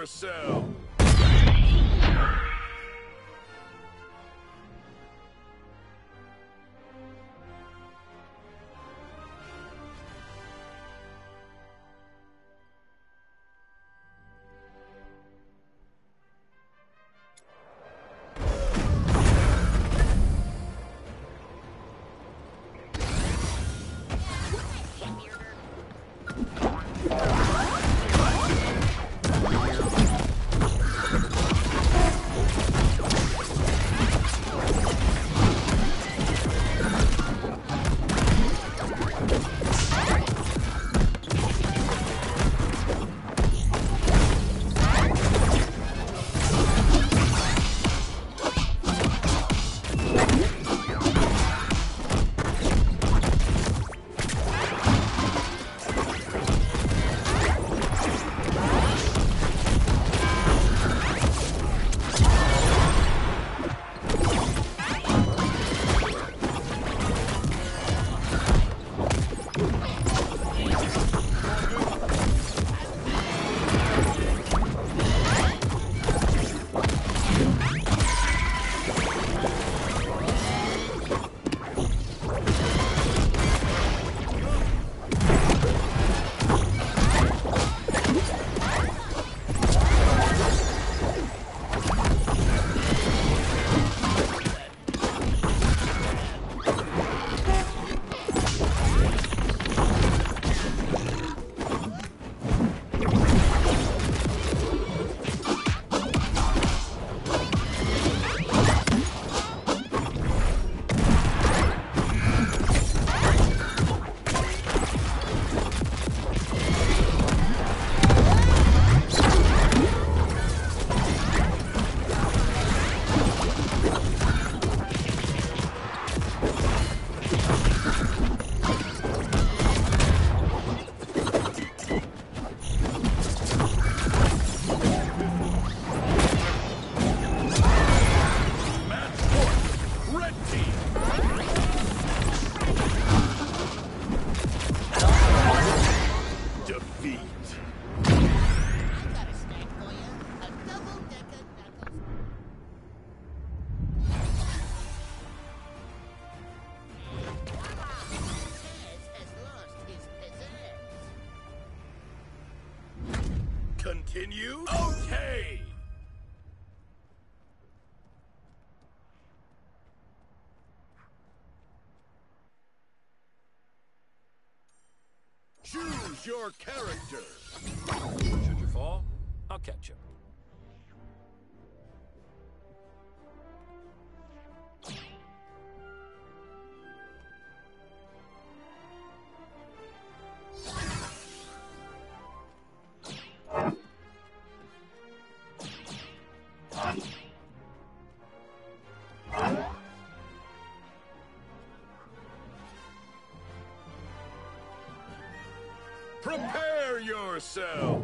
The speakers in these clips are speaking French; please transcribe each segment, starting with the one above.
yourself! Continue? Okay! Choose your character! Should you fall, I'll catch you. Prepare yourself!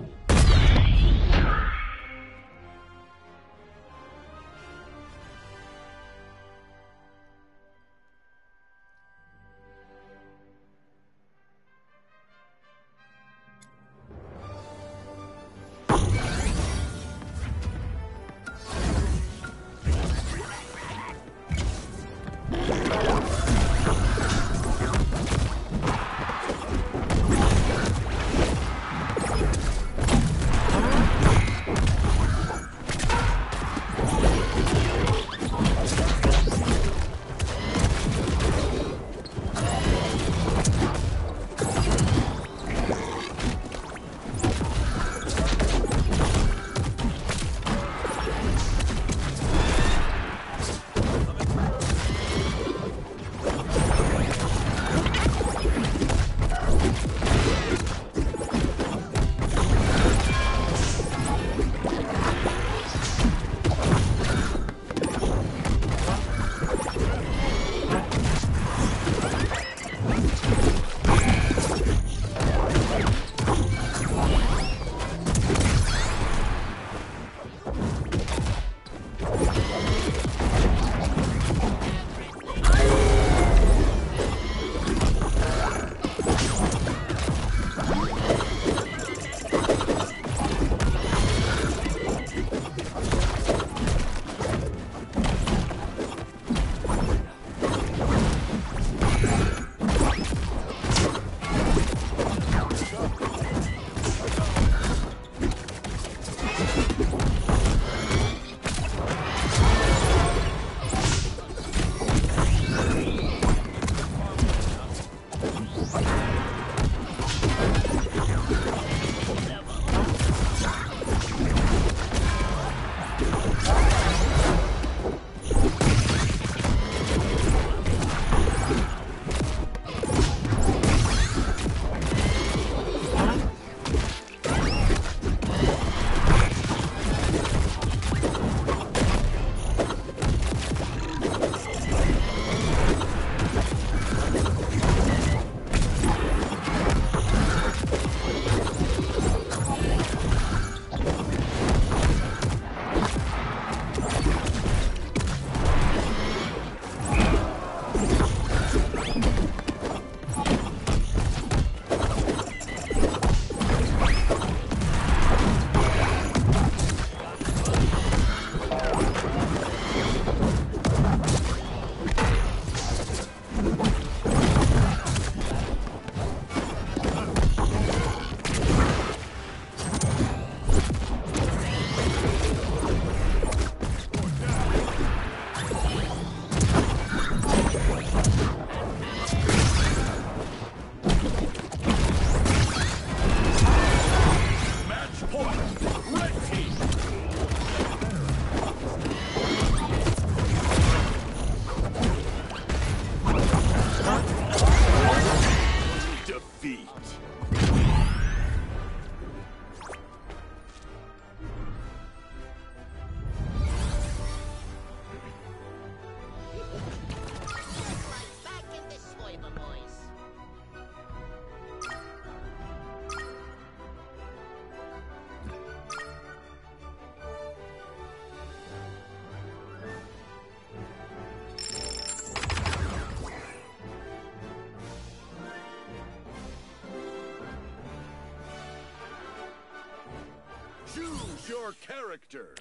your character.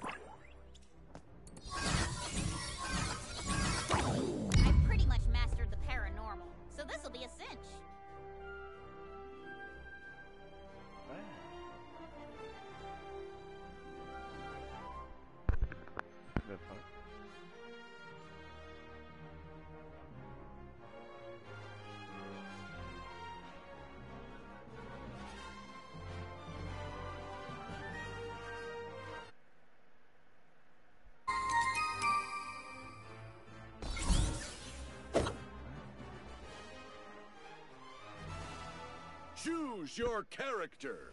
I've pretty much mastered the paranormal, so this'll be a cinch. Good point. Choose your character.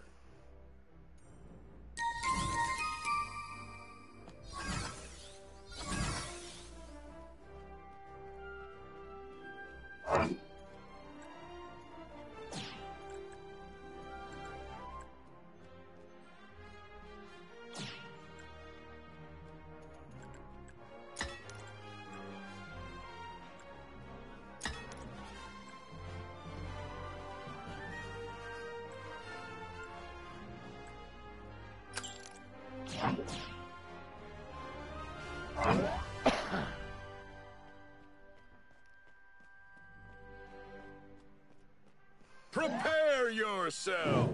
Prepare yourself.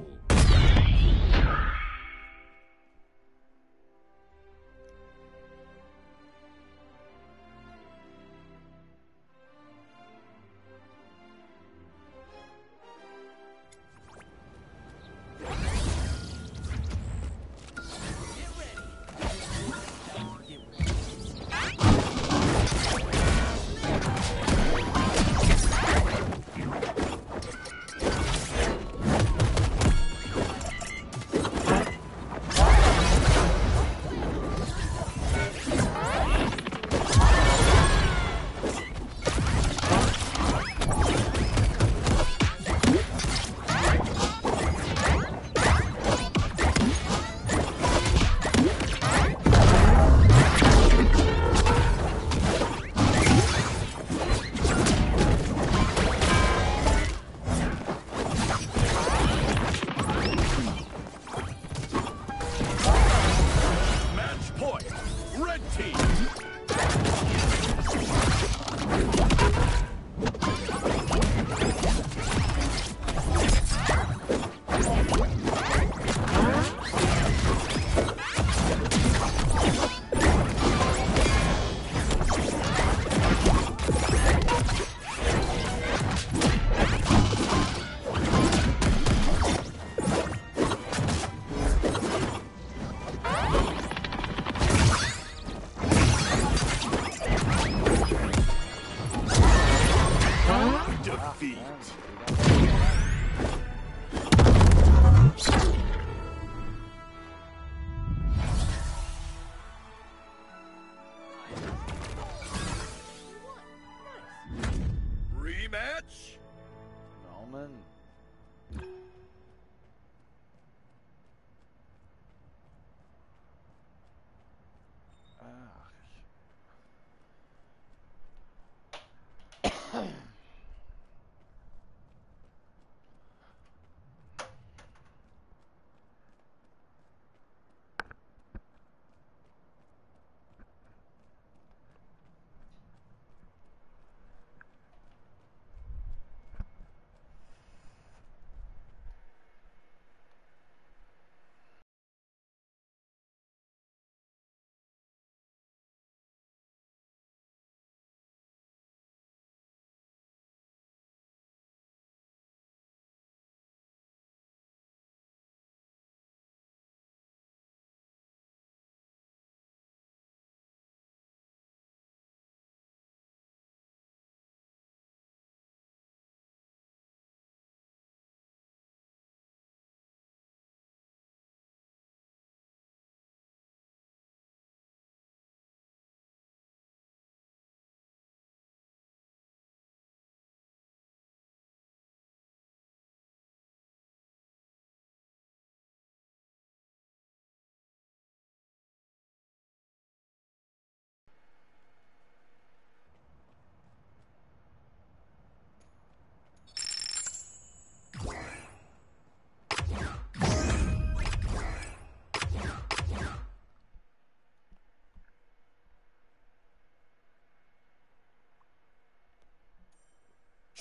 Rematch? Norman.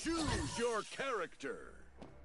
Choose your character.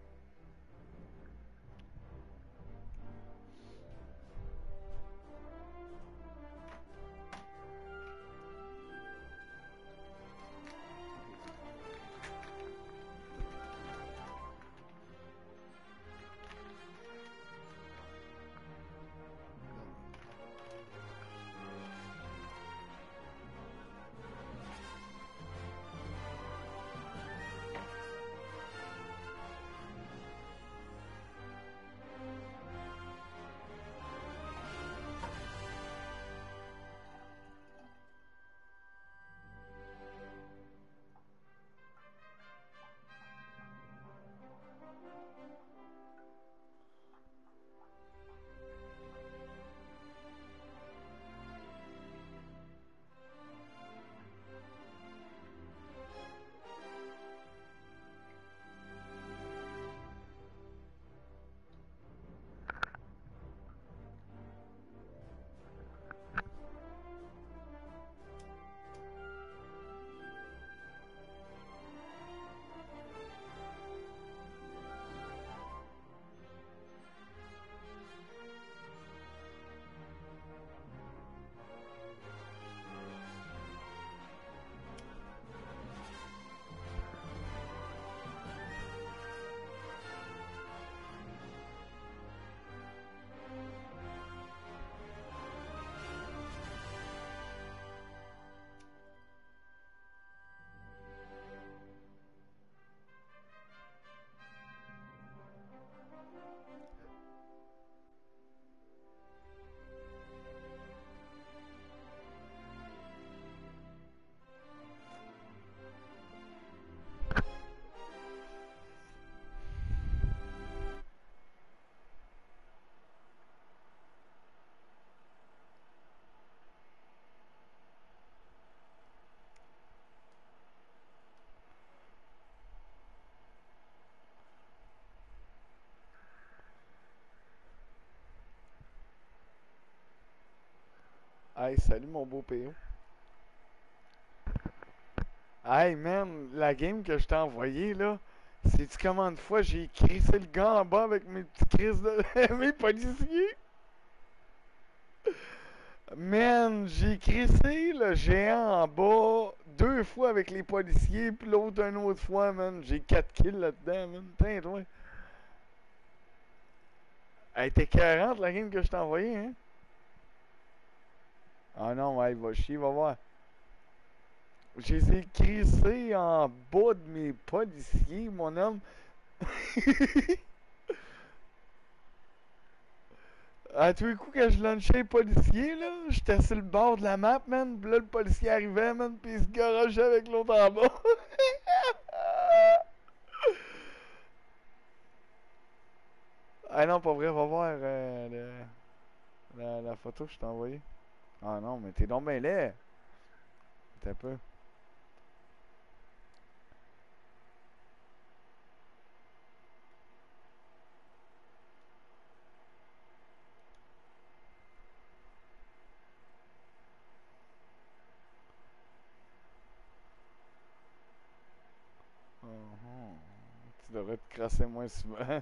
Hey, salut mon beau PO. Hey man, la game que je t'ai envoyée là, sais-tu combien de fois j'ai crissé le gars en bas avec mes petits crises de mes policiers? Man, j'ai crissé le géant en bas 2 fois avec les policiers, puis l'autre une autre fois, man. J'ai 4 kills là-dedans, man. Putain, toi. Elle était 40 la game que je t'ai envoyée, hein? Ah non, ouais, il va chier, va voir. J'ai essayé de crisser en bas de mes policiers, mon homme. À tous les coups, quand je lançais les policiers, là, j'étais sur le bord de la map, man. Pis là, le policier arrivait, man, pis il se garochait avec l'autre en bas. Ah non, pas vrai, va voir la photo que je t'ai envoyée. Ah non, mais t'es donc ben laid. T'es un peu. Tu devrais te crasser moins souvent.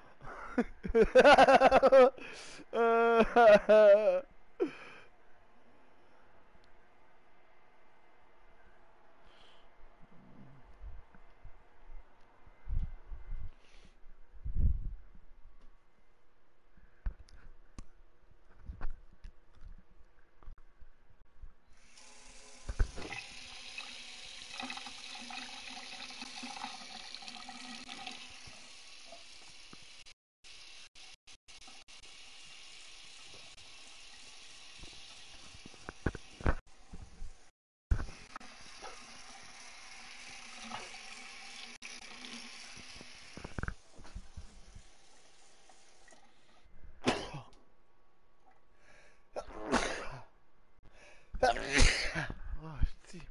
Oh,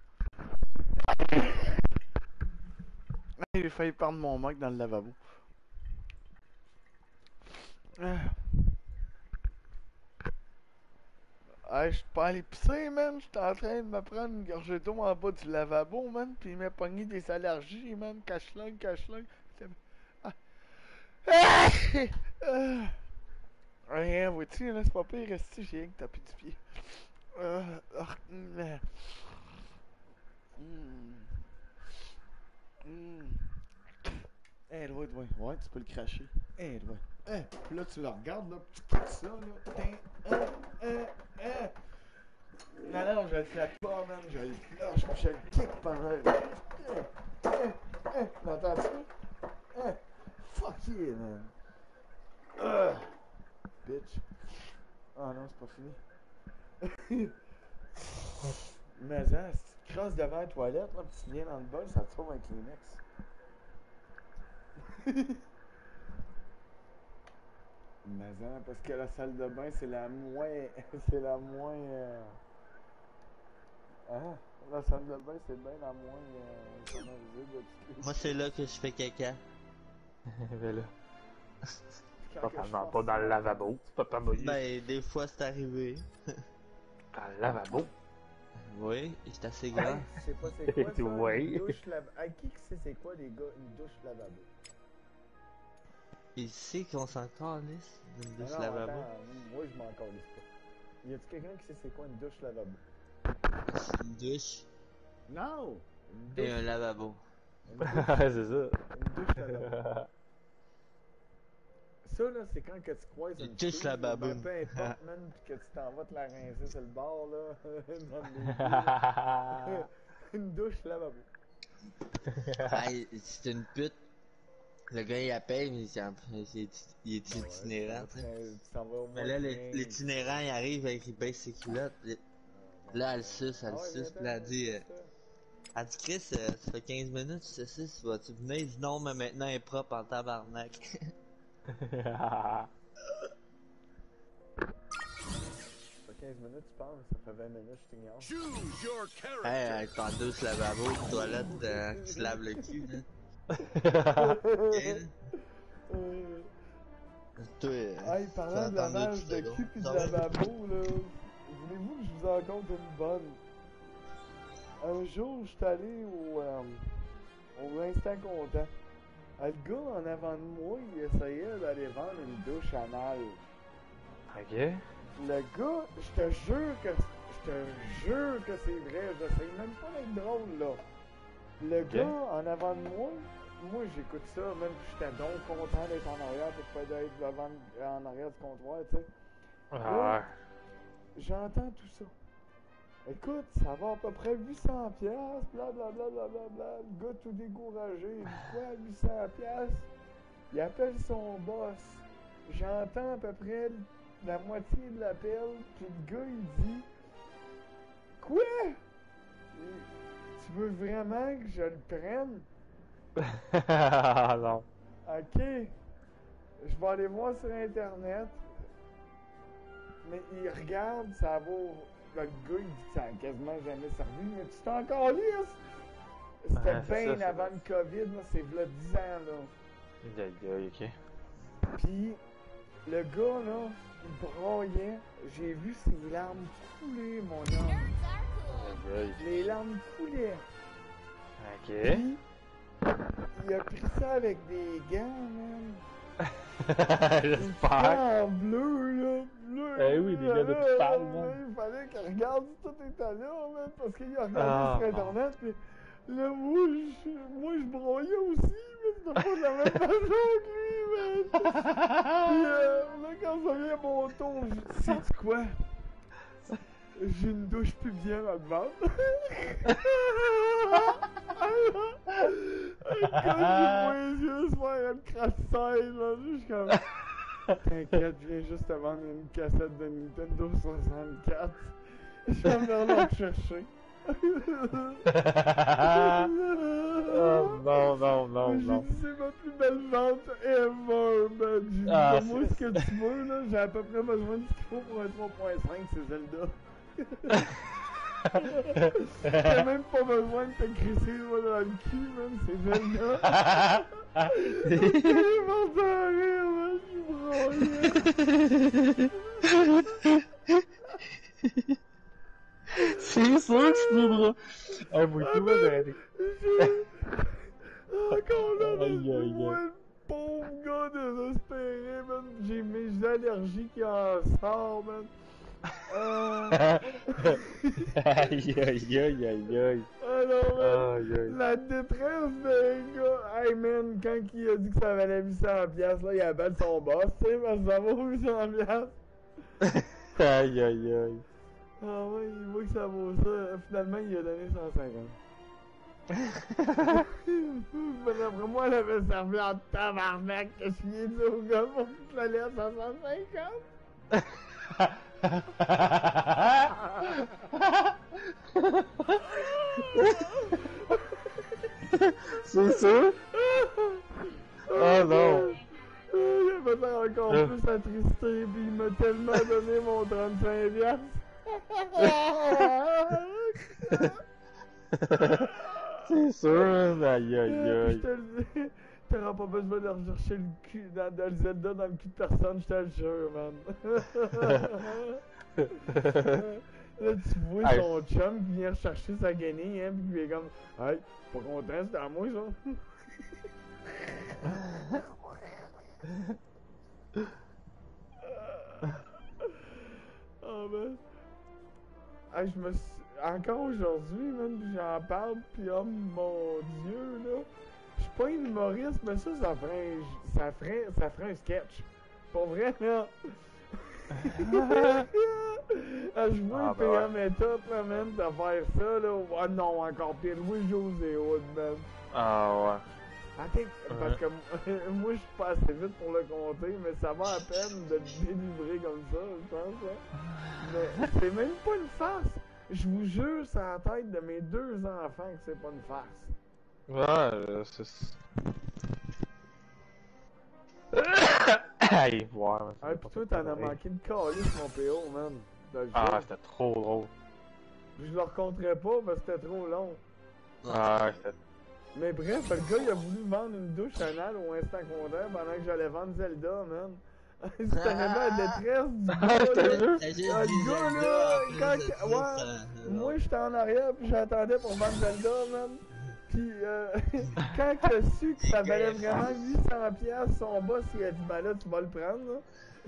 j'ai failli perdre mon mug dans le lavabo. Hey, je suis pas allé pisser, man. J'étais en train de me prendre une gorgée d'eau en bas du lavabo, man. Puis il m'a pogné des allergies, man. Cache-langue, cache-langue. Ah. Ah! Ah! Rien, vois-tu, là, c'est pas pire, rester, j'ai rien que tapé du pied. Eh, ouais, tu peux le cracher. Eh, puis là, tu le regardes, là, puis tu quittes ça, là. Non, je le flatte pas, man. Je le cloche, je le kick pendant. M'entends-tu? Fuck yeah, man. Bitch. Ah non, c'est pas fini. Mais hein, si tu te crosses devant la toilette, là, pis tu viens dans le bol, ça te sauve un Kleenex. Mais hein, parce que la salle de bain, c'est la moins... c'est la moins... Hein? La salle de bain, c'est bien la moins... sonorisée de toutes les... Moi, c'est là que je fais caca. Ben là. Quand que je Totalement pense pas dans ça, le lavabo. C'est pas pas mouillé. Ben, des fois, c'est arrivé. Dans le lavabo. Oui, c'est assez Hey, grand. je sais pas c'est quoi ça, Ouais. une douche lavabo. Hey, qui sait c'est quoi, les gars, une douche lavabo? Il sait qu'on s'en calisse d'une douche Non, lavabo. attends, moi je m'en calisse pas. Y a-tu quelqu'un qui sait c'est quoi une douche lavabo? C'est une douche Non! Une et un lavabo. Une douche, C'est ça. une douche lavabo. Ça là, c'est quand que tu croises Une une douche fille, lavabo. ben, peu importe, man, pis que tu t'en vas te la rincer sur le bord, là, dans le milieu. Une douche lavabo. Hey, c'est une pute. Le gars, il appelle, mais il est itinérant, tu sais. Tu t'en vas au Mais moins là, bien- l'itinérant, il arrive avec il baisse ses culottes. Puis là, elle suce, Ah ouais, puis viens-t'en, elle dit... viens-t'en. Elle dit, Chris, ça fait 15 minutes, tu sais ça, vas-tu venir? Il dit non, mais maintenant elle est propre en tabarnak. Ça fait 15 minutes, tu penses? Ça fait 20 minutes, je t'ignore. Choose your character. Hey, elle est en douce lavabo, toilette, qui se lave le cul, là. Toi, Hey, parlant de lavage de cul pis de lavabo, là, voulez-vous que je vous en raconte une bonne? Un jour, je suis allé au Instant Content. Le gars en avant de moi, il essayait d'aller vendre une douche anale. Ok. Le gars, je te jure que c'est vrai, j'essaye même pas d'être drôle là. Le Ok. gars en avant de moi j'écoute ça, même j'étais donc content d'être en arrière pour pas d'être en arrière du comptoir, tu sais. Ah. J'entends tout ça. Écoute, ça va à peu près 800 piastres, blablabla, blablabla. Le gars tout découragé, il dit quoi, 800 piastres? Il appelle son boss. J'entends à peu près la moitié de l'appel, puis le gars il dit quoi? Tu veux vraiment que je le prenne? Non. Ok, je vais aller voir sur internet. Mais il regarde, ça vaut. Le gars il dit que ça a quasiment jamais servi, mais tu t'en calisses! C'était Ouais, c'est bien ça, c'est avant vrai. le COVID, là, c'est v'là 10 ans là. Aïe, aïe, ok. Puis le gars là, il broyait, j'ai vu ses larmes couler, mon homme. Nerds are cool. Aïe, aïe. Les larmes coulaient. Ok. Puis, il a pris ça avec des gants, man. J'espère. En bleu, là, bleu. Eh oui, des gars d'hôpital, man. Il fallait qu'il regarde si tout était là, man, parce qu'il a regardé Ah, sur internet, puis là, moi, je broyais aussi, mais c'était pas de la même façon que lui, man. Puis là, quand ça vient à mon tour, je dis, sais-tu quoi? J'ai une douche pubienne à te vendre. Quand j'ai vois les yeux se faire une crasse-taille, là, je suis comme... T'inquiète, je viens juste te vendre une cassette de Nintendo 64. Je vais venir la chercher. Oh, non, non, non, J'ai non. dit, c'est ma plus belle vente ever, man. J'ai dit, Ah, moi ce que tu veux, là, j'ai à peu près besoin de ce qu'il faut pour un 3.5, c'est Zelda. T'as même pas besoin de te crisser le doigt dans le cul, man, c'est Zelda. J'ai mort de rire, man, je suis broyé. C'est sûr que c'est plus drôle. Hey, moi, tout, man, arrêtez. Encore là, man, Aïe, aïe, moi, aïe. le pauvre gars désespéré, man. J'ai mes allergies qui en sortent, man. Aïe, aïe, aïe, aïe, aïe. Ah non, man. Aïe, aïe. La détresse d'un gars. Hey, man, quand il a dit que ça valait 800$, là, il appelle son boss, tu sais, parce que ça vaut 800$. Aïe, aïe, aïe. Ah ouais, il voit que ça vaut ça. Finalement, il a donné 150. Mais d'après moi, elle avait servi en tabarnak que je lui ai dit au gars pour qu'il te la laisse à 150. C'est sûr? Oh non! Il m'a fait encore plus attristé, puis il m'a tellement donné mon 35$. C'est sûr, man. Aïe, aïe, Je aïe. te le dis, t'auras pas besoin de rechercher le cul dans le Zelda dans le cul de personne, je te le jure, man. Là, tu vois Hey. son chum qui vient rechercher sa guenille, hein, pis il est comme, hey, pas content, c'était à moi, ça. Oh, man. Hey, je me suis... Encore aujourd'hui, man, pis j'en parle, pis oh mon Dieu, là. Je suis pas une humoriste, mais ça ferait un sketch. Pour vrai, là. Ah, je vois Ah, le ben ouais. PM méthode, là, man, de faire ça, là. Ah non, encore pire, Louis-José Hood, man. Ah, ouais. Attends, parce que moi, je suis pas assez vite pour le compter, mais ça va à peine de le délivrer comme ça, je pense, hein. Mais c'est même pas une farce. Je vous jure, c'est à la tête de mes 2 enfants que c'est pas une farce. Ouais, c'est... Aïe, ouais. Ah, pis toi, t'en as manqué de calice, mon PO, man. T'as le Ah, jure. c'était trop drôle. Je le raconterai pas parce que c'était trop long. Ah, c'était... Mais bref, le gars, il a voulu vendre une douche anale au instant compteur pendant que j'allais vendre Zelda, man. C'était vraiment la détresse du gars, je te là. jure. T'as juste Ah, dit le gars, Zelda, là, en plus quand... de ça, Ouais, moi, j'étais en arrière, puis j'attendais pour vendre Zelda, man. Puis, quand il a su que ça valait vraiment 800$, son boss, il a dit, ben là, tu vas le prendre, là.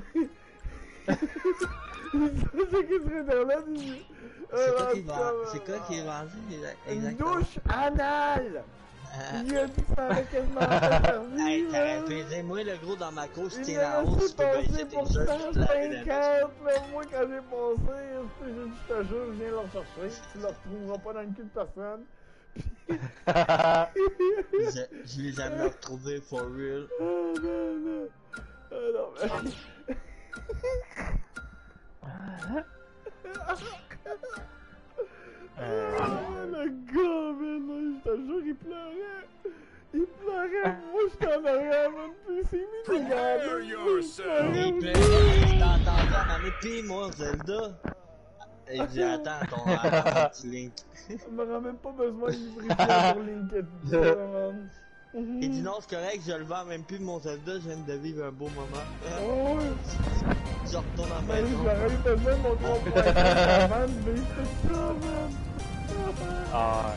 C'est qui sur Internet, il dit... C'est quoi qui est vendu Une exactement? douche anale! Il a dit que ça avait quasiment pas servi, Hey, t'aurais man. pu dire, moi le gros dans ma course, Il t'es m'a en haut, laissé tu peux baisser passer tes pour shirts, tu te laver la 150, là. Moi, quand j'ai passé, j'ai dit, je te jure, je viens le rechercher. Tu le retrouveras pas dans le cul de personne. Je l'ai jamais retrouvé, for real. Ah, non, non. Ah, non, le gars, man, là, je te jure, il pleurait. Il pleurait, moi, j'étais en arrière, man, puis il s'est mis des gars, Prepare il yourself. Il pleurait. pleurait, t'as entendu à ma pis moi, Zelda. Il dit, attends, ton petit Link. On m'aura même pas besoin de livrer ça pour LinkedIn, man. Il dit, non, c'est correct, je le vends même plus mon Zelda, je viens de vivre un beau moment. Oh, ouais. Je retourne à la Ben, maison. j'aurais eu besoin de mon 3.5 avant de vivre tout ça, man. Ah,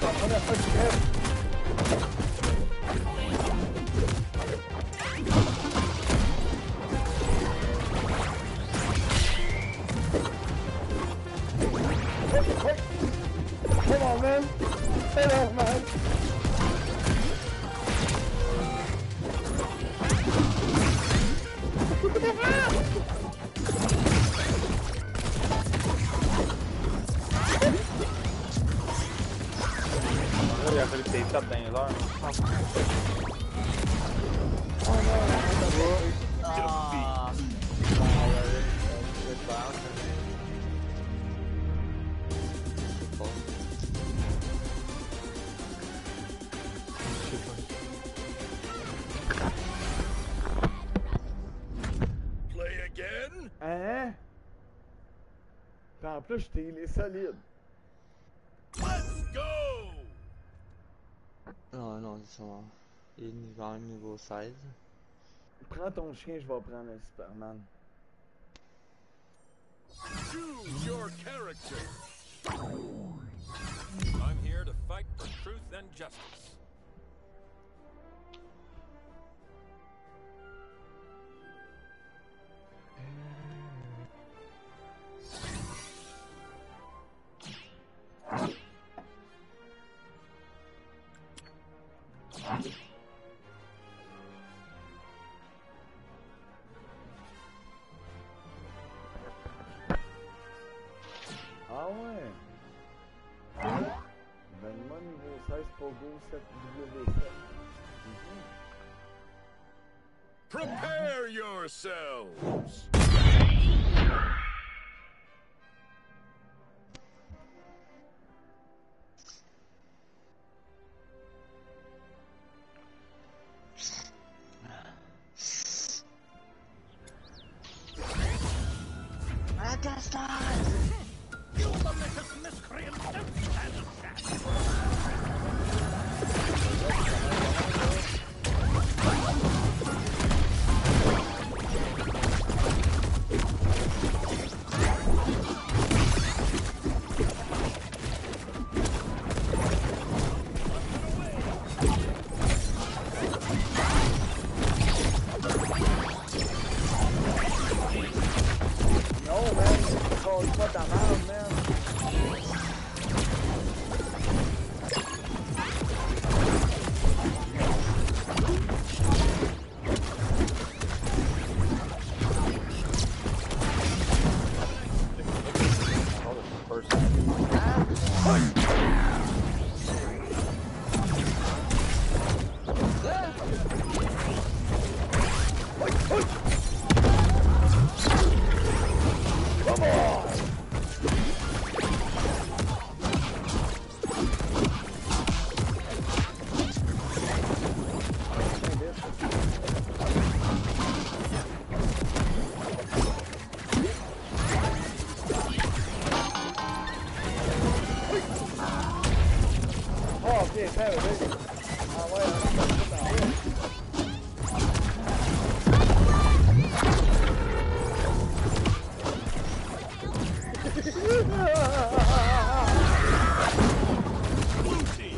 c'est la première fois que je crève. Come on, man. Hello, man. Il a fallu que t'aies tapes dans les airs. Ah! Play again? Hein? Puis en plus, je t'ai healé solide. Let's go! Non, non, ils sont. Il est niveau 16. Prends ton chien, je vais prendre le Superman. Choose your character. I'm here to fight for truth and justice. Ah ouais? Donne-moi niveau 16 pour Go 7W7. Prepare yourselves. You malicious miscreant, don't stand a chance. No, man. Call pas ta merde, man. Come on! Oh, ok, ça, vas-y. Ah ouais, on va tout en haut. Blue team.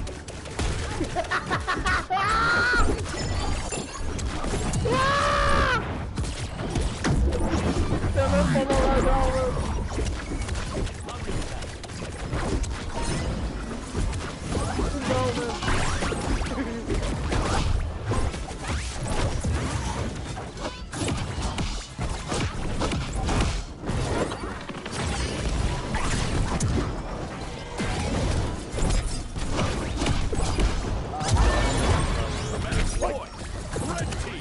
T'as même pas mon radar, là. Non, man. Match point. Red team.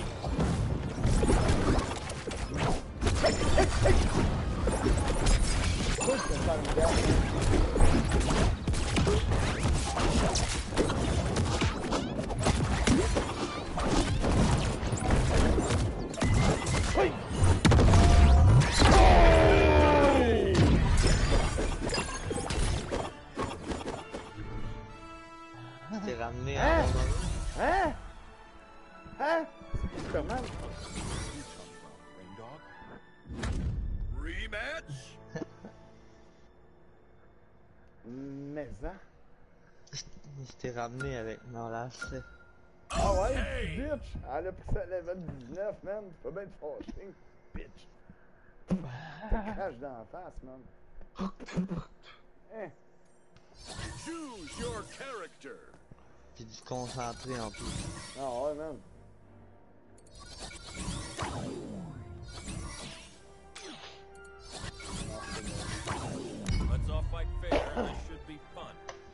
Toi, tu peux faire une guerre. Oui! T'es ramené Hein? à un moment. Hein? Hein? C'est Superman? Rematch. Mais, hein? Je t'ai ramené avec mon lacet. Ah ouais, petite bitch! Elle a pris ça à level 19, man. Tu peux bien te fâcher, bitch. T'as crache dans la face, man. Hein? Choose your character. Puis du concentré en plus. Ah ouais, man. Let's all fight fair. This should be fun.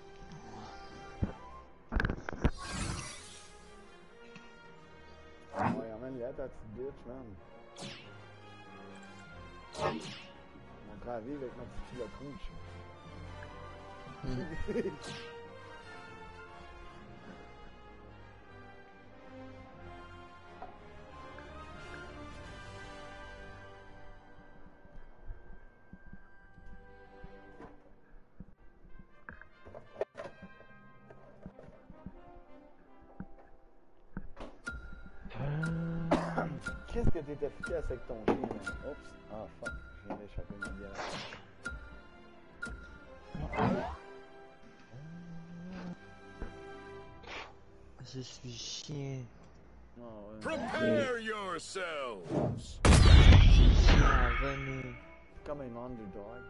Ouais, emmène-la ta petite bitch, man. On prend à vivre avec ma petite fille de couche. Qu'est-ce que t'es efficace avec ton chien, man? Oups, ah fuck, je viens d'échapper ma bière. Je suis chien. Ah ouais. Prepare yourselves. Chien, venez. Comme un underdog.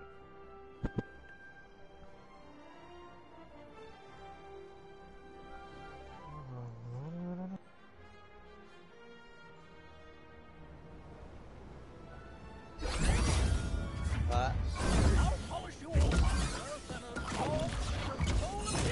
Ouais. I'll polish you all worse than a small bowl of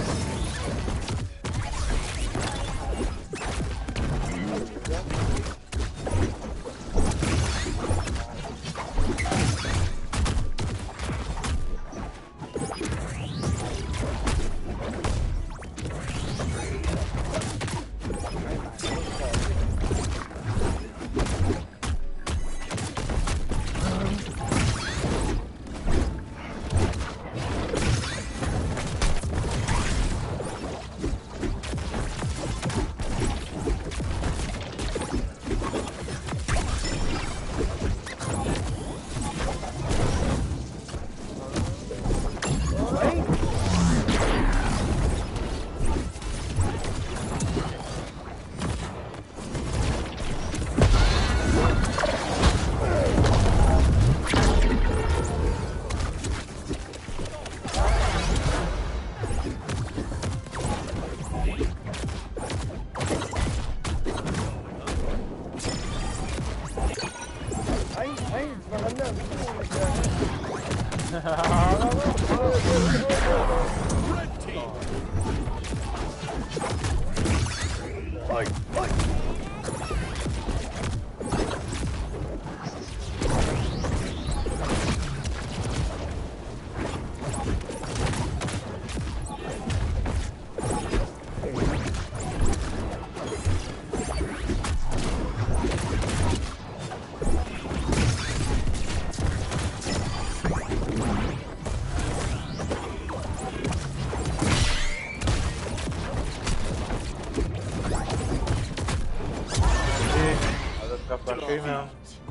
Red team. On va se rapprocher, man.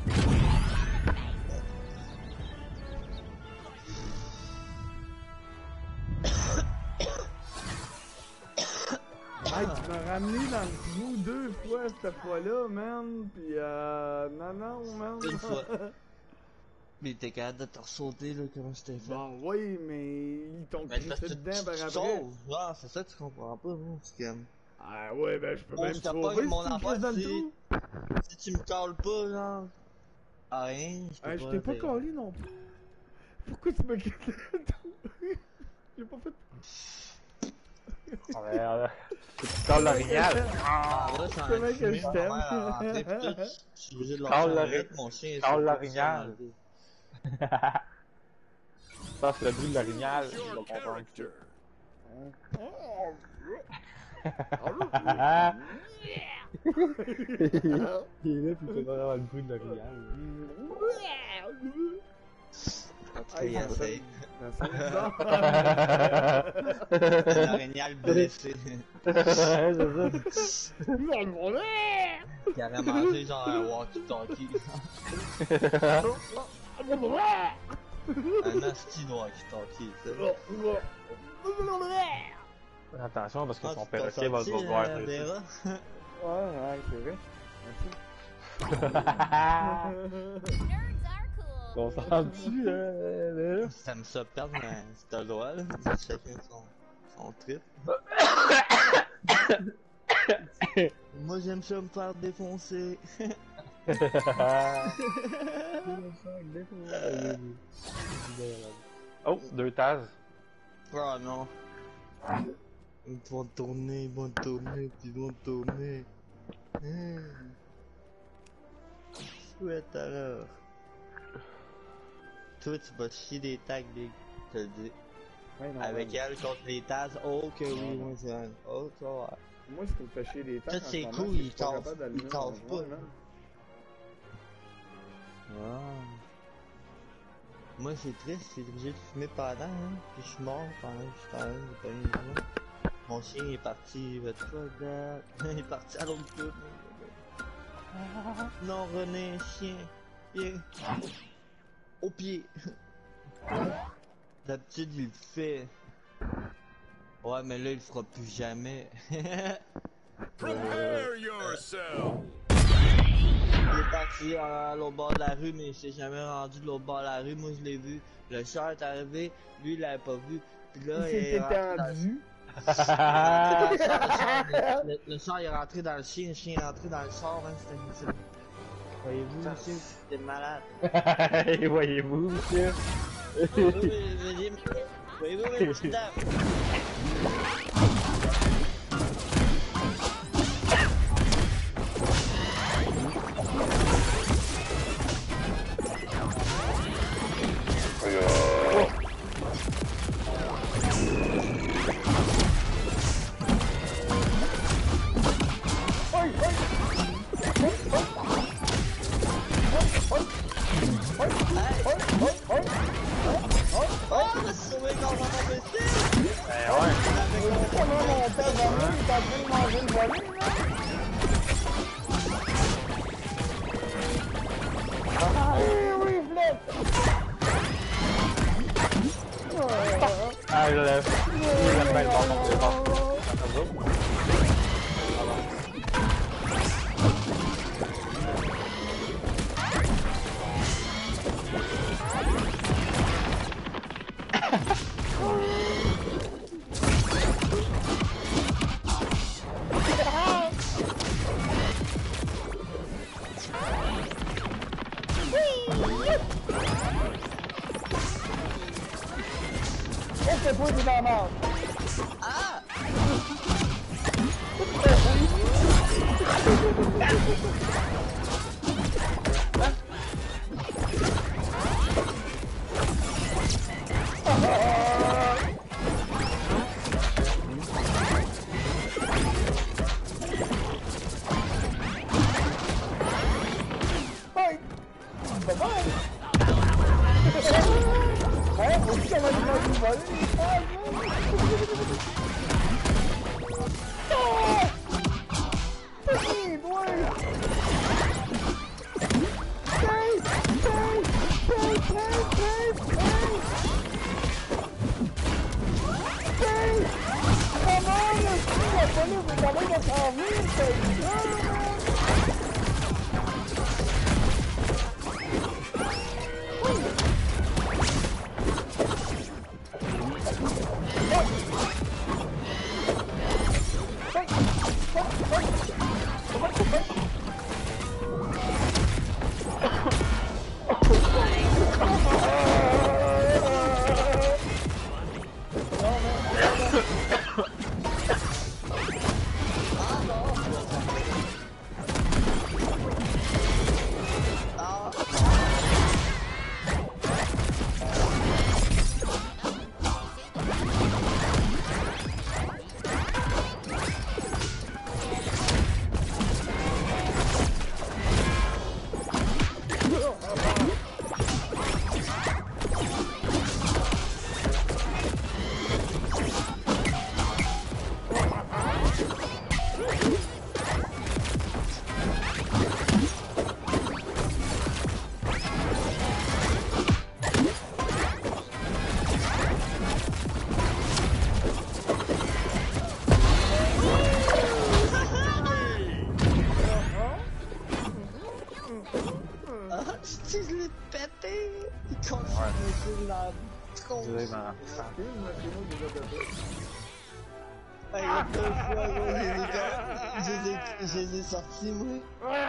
Hey, tu m'as ramené dans le trou 2 fois cette fois-là, man. Pis non, man. Une fois. Mais t'es capable de te ressauter là comment je t'ai fait. Bon, oui, mais ils t'ont Mais parce crissé que dedans par tu après. sauves. Ah, c'est ça que tu comprends pas, moi. C'est comme. Ah ouais, ben je peux Oh, même je t'ai pas sauver eu mon si tu me crisses dans le affaire, trou. Si tu me calles pas, genre. Ah, rien, Je t'ai pas collé non plus. Pourquoi tu me crisses dans le trou? J'ai pas fait... Oh, merde. Tu calls l'orignal. Ah, là, c'est C'est vrai que je t'aime. Je suis obligé de Calme lancer un le- rythme, mon chien. calme c'est pas l'orignal. ça, Ça, c'est le but de l'orignal. Choose Je vais your comprendre. character. Il est là, puis c'est vraiment le bruit de l'orignal. En tout cas, il essaye. Ça Un orignal blessé. Ouais, c'est ça. Qui aurait mangé genre un walkie-talkie. Un asti de walkie-talkie, ça. Attention parce que Ah, son tu t'en perroquet va sorti, voir Vera? Ouais, c'est vrai. Nerds are cool. Consenti, là. Ça me ça perdre, mais c'est un droit, là. Chacun son trip. Moi, j'aime ça me faire défoncer. Oh, 2 tasses. Oh non. Ils vont tourner, puis ils vont tourner. Chouette alors. Toi, tu vas chier des tags, Big. Je te le dis. Ouais, non, Avec ouais. elle contre les tasses, oh que oui, moi c'est un. Oh, ça va. Moi, ce qui me fait chier des temps. Ça, c'est cool, il cave pas, non? Ah. Moi, c'est triste, c'est obligé de fumer pendant, hein. Puis je suis mort pendant que je suis en train de pas une journée. Mon chien est parti, what the fuck that? Il est parti à l'autre bout. Non, René, chien. Viens. Au pied. D'habitude, il le fait. Ouais, mais là, il le fera plus jamais. Prepare yourself. Il est parti à l'autre bord de la rue, mais il s'est jamais rendu de l'autre bord de la rue. Moi, je l'ai vu. Le char est arrivé, lui, il l'avait pas vu. Puis là, Il s'est étendu. Le char il est rentré dans le chien est rentré dans le char, hein, c'était inutile. Voyez-vous, monsieur, c'était malade. Voyez-vous, monsieur? Voyez-vous, mes petites dames? Oh, je me suis sauvé dans mon imbécile! Ouais. Comment mon père va venir, il est en train de manger le volet, là? Oui, Flip! Ah, je lève. J'aime bien le bon, c'est bon. C'est toi qui m'en mange! Ah! Hey! Bye-bye! Ouais, faut aussi qu'on va lui manger le volet! c'est la tronche. Vraiment. Excuse, mais c'est moi qui les ai fait. Hey, la deux fois, moi, je les ai sortis, moi.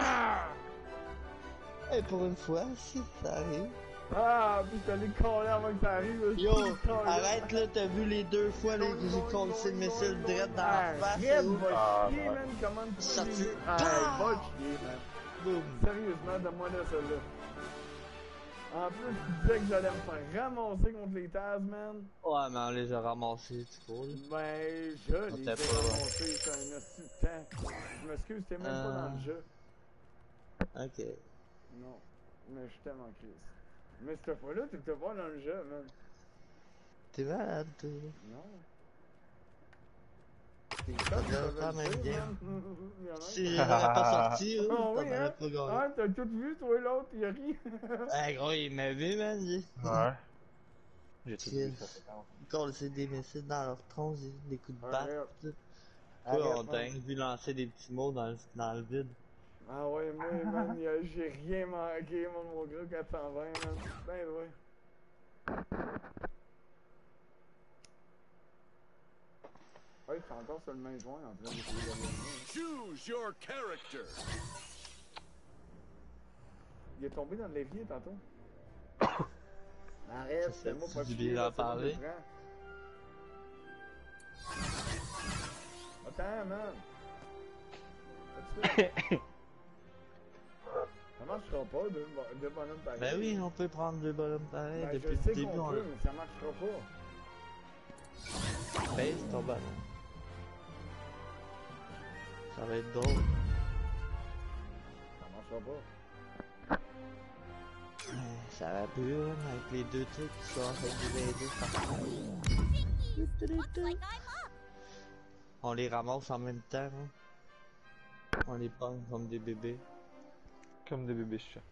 Hey, pour une fois, si, ça arrive. Ah, puis t'as les coller avant que ça arrive. Yo, arrête là, t'as vu les deux fois là, que j'ai collé le missile direct dans la face. Arrête, là. va chier, man. Comment tu Ça peux tue. les- Ah, va chier, man. Boum. Sérieusement, donne-moi de celle-là. En plus, tu disais que j'allais me faire ramasser contre les Taz, man. Ouais, mais on les a ramassés, tu crois, là. Ben, je les ai T'as pas- ramassés, c'est un hostie de temps. Je m'excuse, t'es même pas dans le jeu. Ok. Non, mais je suis tellement crise. Mais cette fois-là, t'étais pas dans le jeu, man. T'es malade, toi. Non. T'es Ça, pas tu dans savais la le même dire, game. man. Il y en a un. Si j'en avais pas sorti, là, Ah t'en oui, aurais hein? pas gagné. Ah, t'as tout vu, toi et l'autre, il a ri. Hey, gros, il m'a vu, man, lui. Ouais. J'ai tout Chris. vu, ça fait longtemps. Quand c'est des missiles dans leur tronc, des coups de batte. Arrête. Toi, Arrête, on t'a man. rien vu lancer des petits mots dans le vide. Ah ouais, moi, man, j'ai rien manqué, mon gars, 420, man. Ben ouais. Ouais, c'est encore sur le main joint en train d'essayer de gagner. Choose your character. Il est tombé dans l'évier tantôt. Arrête, Ça c'est moi fait pas du chier, bien là, d'en c'est moi parler. qui le prends. Attends, man. Fais-tu ça? Ça marchera pas, deux bonhommes pareils. Ben oui, on peut prendre deux bonhommes pareils. Ben, Depuis je sais le début, qu'on on peut, mais ça marchera pas. baisse ton ballon. Ça va être drôle. Ça marchera pas. Ça va plus, hein, avec les deux trucs qui sont en train de nous aider Looks like I'm up. On les ramasse en même temps, hein. On les pogne comme des bébés. Comme des bébés chats.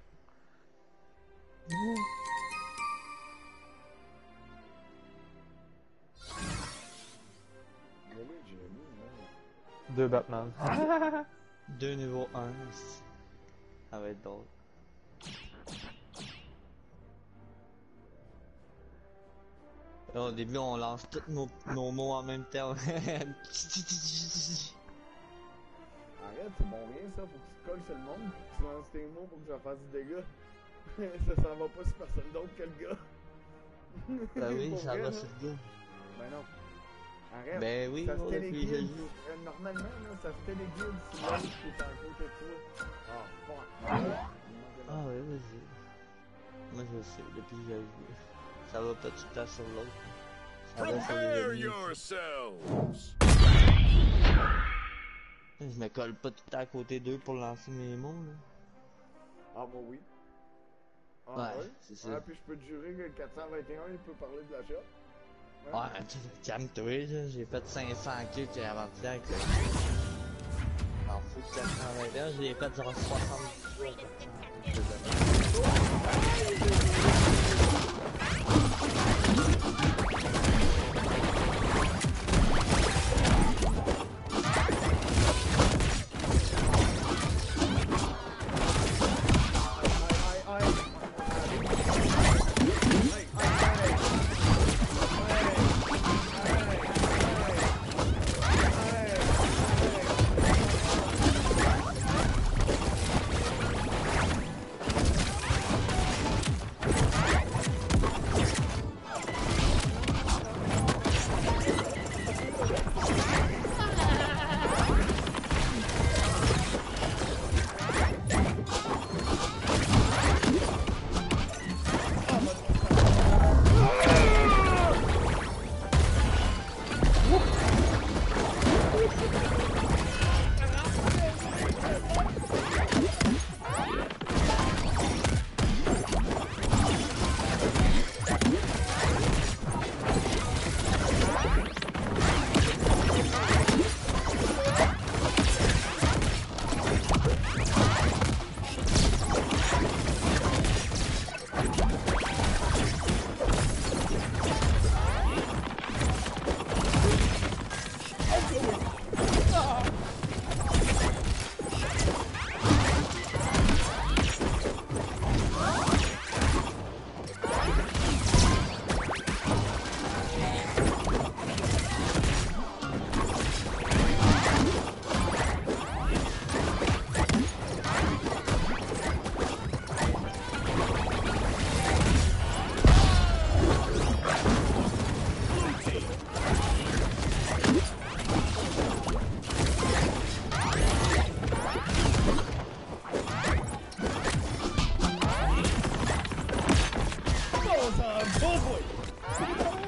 Mais oui, j'ai mis, man. 2 Batman. Deux niveau 1. Ça va être drôle. Là, au début, on lance tous nos mots en même temps. Arrête, c'est bon rien ça, faut que tu te colles sur le monde, puis que tu lances tes mots pour que ça fasse du dégât. Ça s'en va pas sur personne d'autre que le gars. Ben oui, Pour ça vrai, va là. sur le gars. Ben non. Arrête. Ben oui, Ça se gros, depuis téléguide. le jeu. Normalement, là, ça se téléguide si l'autre qui est à côté de toi. Ah, fuck. Ah ouais, vas-y. Moi je sais, depuis que j'ai joué. Ça va pas tout le temps sur l'autre. Ça va sur les Prepare ennemis. yourselves. Je me colle pas tout le temps à côté d'eux pour lancer mes mots là. Ah, moi oui. Ah, Ouais, ouais? c'est ça. Ah, puis je peux te jurer que le 421, il peut parler de la shop. Ouais, calme-toi là, j'ai fait 500 kills avant-hier que... En fou de 421, j'ai fait genre 70 Hey, Oh boy!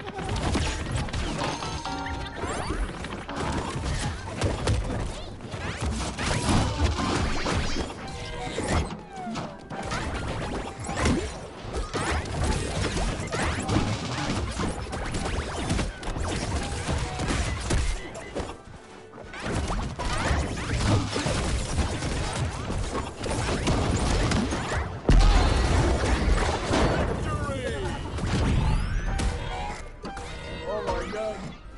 Oh my god!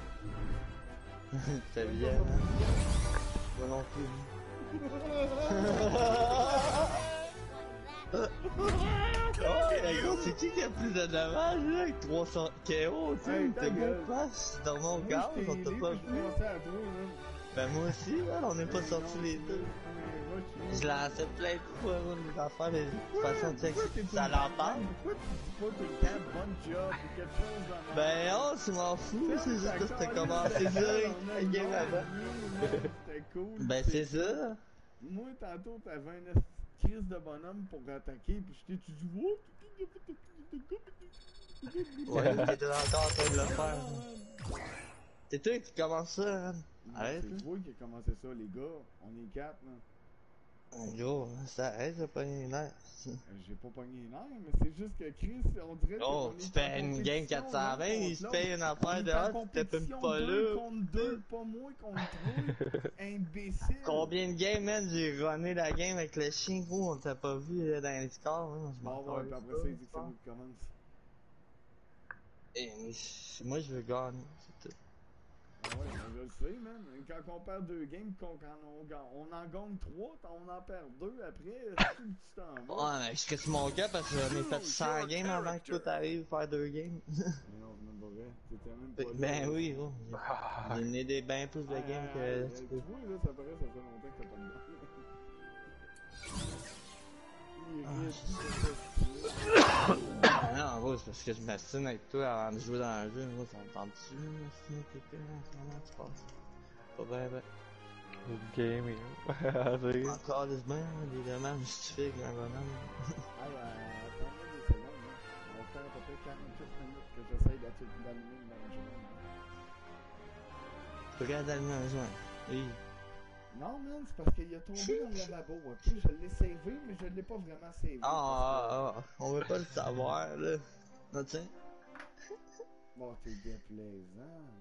T'as bien, hein? Moi non plus. Oh, gros, c'est qui a plus de dommages, là, avec 300 KO, tu sais? Hey, ta T'es beau gueule. passe dans mon Moi, gaz, je t'ai on aidé, t'a pas puis je vu. pensais à toi, man. Ben, moi aussi, là, on n'est pas sortis les deux. Je lançais plein de fois, moi, mes affaires, mais de toute façon, tu sais, ça l'empêche. Pourquoi tu dis pas tout le temps bonne job ou quelque chose dans la... Ben, oh, tu m'en fous, c'est juste que t'as commencé direct la game avant. C'était cool. Ben, c'est ça. Moi, tantôt, t'avais une crise de bonhomme pour attaquer, puis je t'ai dit, oh, Ouais, t'étais encore en train de le faire. C'est toi qui commence ça, hein. Arrête, c'est toi qui a commencé ça, les gars. On est 4, là. Gros, ça arrête, j'ai pas les nerfs. J'ai pas pogné les nerfs, mais c'est juste que Chris, on dirait Oh, qu'on tu est fais en une game compétition, 420, l'un il contre se l'autre. paye une On affaire est de en hot, t'es même compétition pas 2 là. contre 2, pas moi contre 3. Imbécile. Combien de games, man, j'ai runné la game avec le chien, gros, on t'a pas vu là, dans les scores, hein, je m'en Bon, ouais, puis après ça, il dit que c'est moi qui commence. Et moi, je veux gagner, c'est tout. Ah ouais, ben, je le sais, man. Quand on perd 2 games, quand on en gagne 3, on en perd 2 après, tu t'en vas. Ouais, mais je casse mon gars parce que j'en ai fait 100 games avant que toi t'arrives à faire 2 games. Mais non, c'est même pas vrai. T'étais même pas là. Ben oui, gros. J'ai mené des bien plus de games que tu peux. Toi, là, ça paraît, ça fait longtemps que t'as pas de Non, gros, c'est parce que je m'assine avec toi avant de jouer dans le jeu, gros, ça me tente-tu, m'assiner quelqu'un en ce moment, tu penses? Pas bien, ben. Gaming. C'est... Encore des bains, des dommages justifiés avec un bonhomme. attends-moi des secondes, là. On va faire à peu près 48 minutes que j'essaye d'allumer le management. Tu regardes d'allumer un joint. Oui. Non, man, c'est parce qu'il a tombé dans le lavabo, ok? Je l'ai savé, mais je l'ai pas vraiment savé. On veut pas le savoir, là. Non, tiens. Bon, t'es déplaisant, man.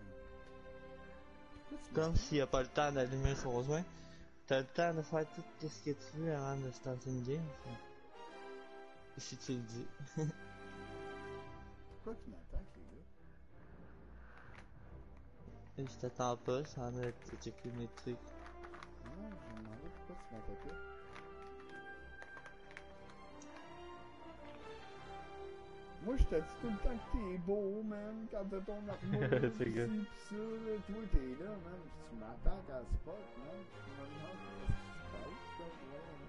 Comme s'il a pas le temps d'allumer son joint. T'as le temps de faire tout ce que tu veux avant de starter une game. Si tu le dis. Pourquoi tu m'attaques, les gars? Je t'attends pas, ça en a checké mes trucs. Non, je me demandais pourquoi tu m'attaquais. Moi, je te dis tout le temps que t'es beau, man, quand t'as ton armure, C'est pis good. ci, pis ça, là. Toi, t'es là, man, pis tu m'attaques à spot, man. Je me demande qu'est-ce qui se passe, là, ouais, man.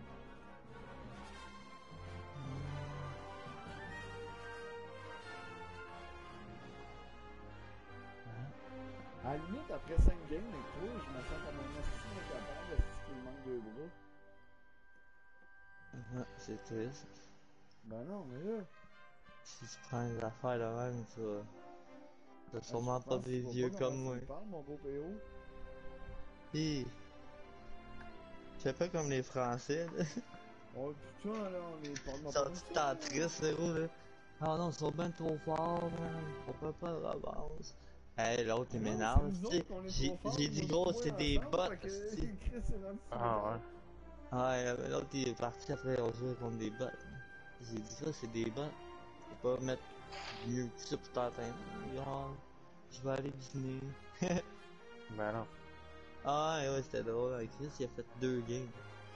À la limite, après 5 games avec toi, je me sens comme un assis incapable de ce qu'il manque 2 bras. C'est triste. Ben non, mais là... Si tu prends des affaires de même, tu vas... T'as sûrement je pas pense des que tu vieux vois pas comme comment moi. tu parles, mon beau PO. Hi. Fais pas comme les Français, là. Oh putain, là, on est pas de Ils sont tout en triste, là, gros, là. Ah non, ils sont ben trop forts, man. On peut pas le revanche. Hey, l'autre, il m'énerve, tu sais. J'ai dit, gros, c'est des bots, esti. Ah Ouais, l'autre, il est parti après, on jouait contre des bots. J'ai dit, ça, c'est des bots. Tu peux pas mettre mieux que ça pour t'atteindre. Genre, je vais aller dîner. ouais. Ben non. Ah ouais, c'était drôle. Chris, il a fait 2 games.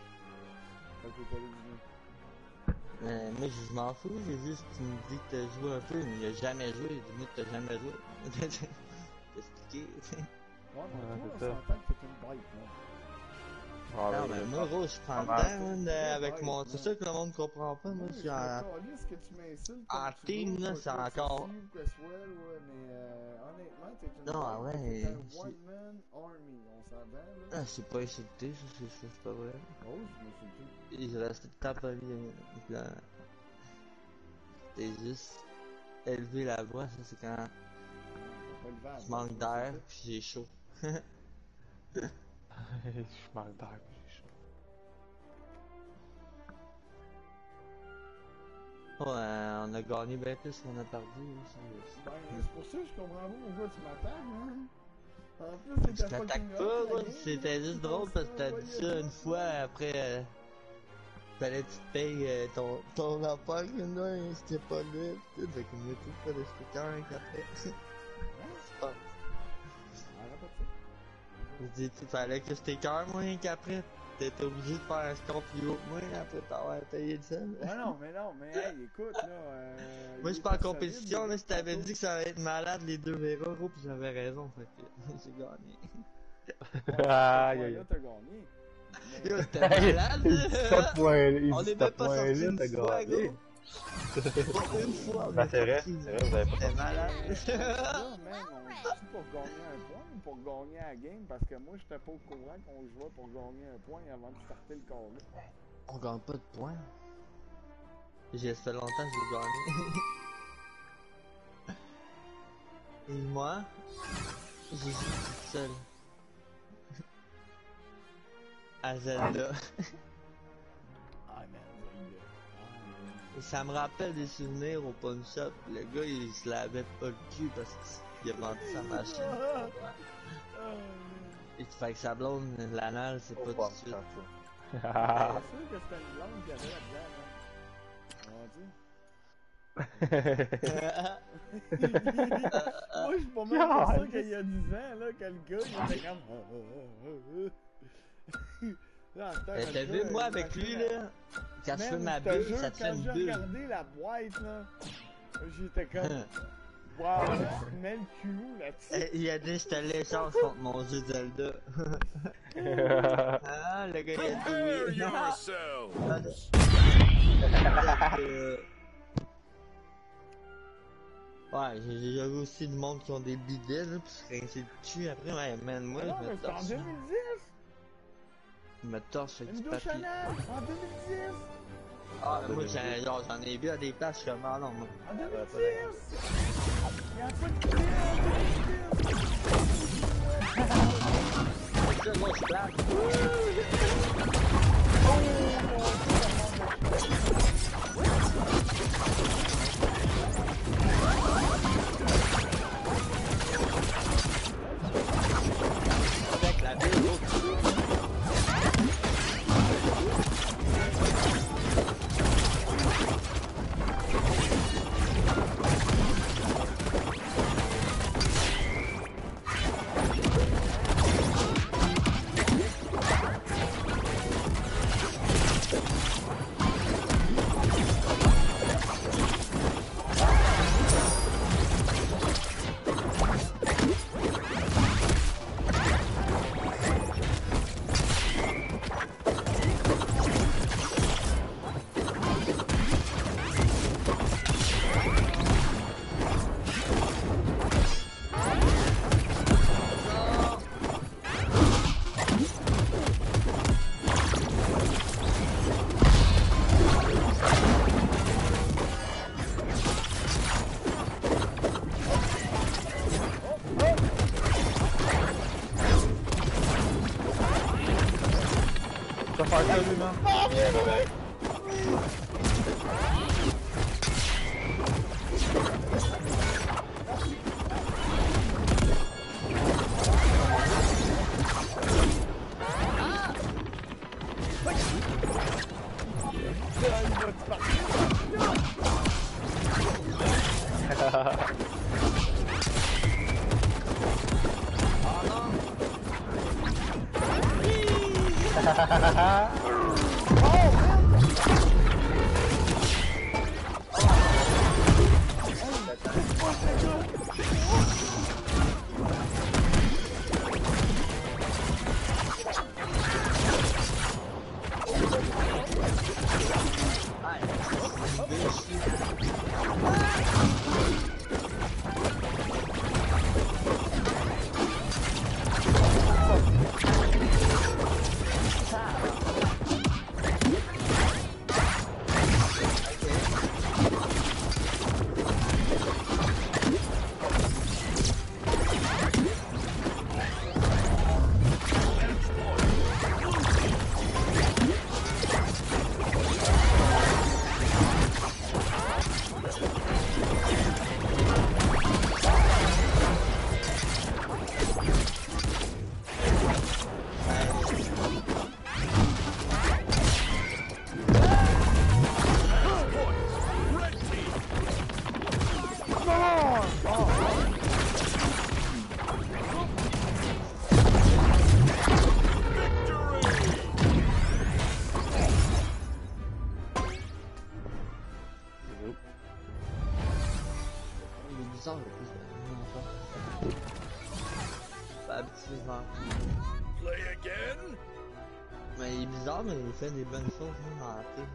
Moi, je m'en fous, j'ai juste, tu me dis que t'as joué un peu, mais il a jamais joué. Dis-moi que t'as jamais joué. T'expliquer. Ouais, mais c'est toi, ça. on s'entend que t'es une bête, là. Ah, Non, ben, mais moi, gros, je prends le Ah, temps, man, avec mon. C'est ça que le monde comprend pas. Moi, je suis en. que tu m'insultes En comme tu team, veux, là, pas c'est que encore- ceci ou que Swell, ouais, mais honnêtement, t'es une Non, bête, ouais, t'es un c'est- one-man army, on s'entend, là. Ah, c'est pas insulté, ça, c'est pas vrai. Oh, je m'insulte. Et je reste tout le temps poli, là. C'est juste. élever la voix, ça c'est quand Pas le vent, je manque d'air puis j'ai chaud. Je manque d'air, j'ai chaud. Ouais, on a gagné bien plus qu'on a perdu. Ben, c'est pour ça que je comprends pas pourquoi tu m'attaques, hein. En plus, Je c'était t'attaque fucking pas, hot, la moi, game. c'était juste drôle parce que t'as dit ça une fois après. Fallait que tu te payes ton appart, là, c'était pas là, pis tout, fait qu'on met tout pas de speaker après. C'est pas. Arrête pas de ça. Je dis, fallait que je t'écœure, moi, qu'après, t'étais obligé de faire un score plus haut que moi, après t'avoir payé de ça. Mais non, mais hey, écoute, là. Moi, je suis pas en compétition, là, je t'avais dit que ça allait être malade les 2 Vero, pis j'avais raison, fait que j'ai gagné. Aïe, aïe, Là, t'as gagné. Yo, c'était malade! On est même pas sorti une fois, gros! Pas une fois, Ben, c'est vrai, vous avez pas C'était malade! Là, man, on joue pour gagner un point ou pour gagner la game? Parce que moi, j'étais pas au courant qu'on jouait pour gagner un point avant de starter le carré. On gagne pas de points. J'ai fait longtemps que j'ai gagné. Et moi, j'ai joué toute seule. À Zelda. Ah, man, Et ça me rappelle des souvenirs au pawn shop. Le gars, il se lavait pas le cul parce qu'il a vendu sa machine. Et tu fais que sa blonde, l'anal, c'est pas tout de suite. C'est sûr que c'était une blonde qui avait là-dedans, hein. Moi, je suis pas même pas sûr qu'il y a 10 ans, là, que le gars, il était comme... T'as vu, moi, avec lui, là, quand tu fais ma bulle, ça te fait une Quand j'ai bulle. regardé la boîte, là, j'étais comme... Wow, tu mets le cul là-dessus. Il a dit, je te l'échange contre mon jeu de Zelda. Ah, le gars, il a Prepare dit oui. yourselves. Ouais, j'ai déjà vu aussi du monde qui ont des bidets, là, pis se rincer le cul après. Ouais, man, moi, Non, je mais me c'est en torche. 2010! Je me torche avec Une du douche papier. Chanel! En 2010! Ah, moi, j'en ai vu à des places, je suis comme, ah non, moi. En 2010! Il y a pas de clé en 2010! Ça, moi, je place. Avec la ville, Tu vas faire ça, lui, man? Il est bizarre le plus de pas petit genre. Play again? Mais il est bizarre, mais il fait des bonnes choses même dans la team.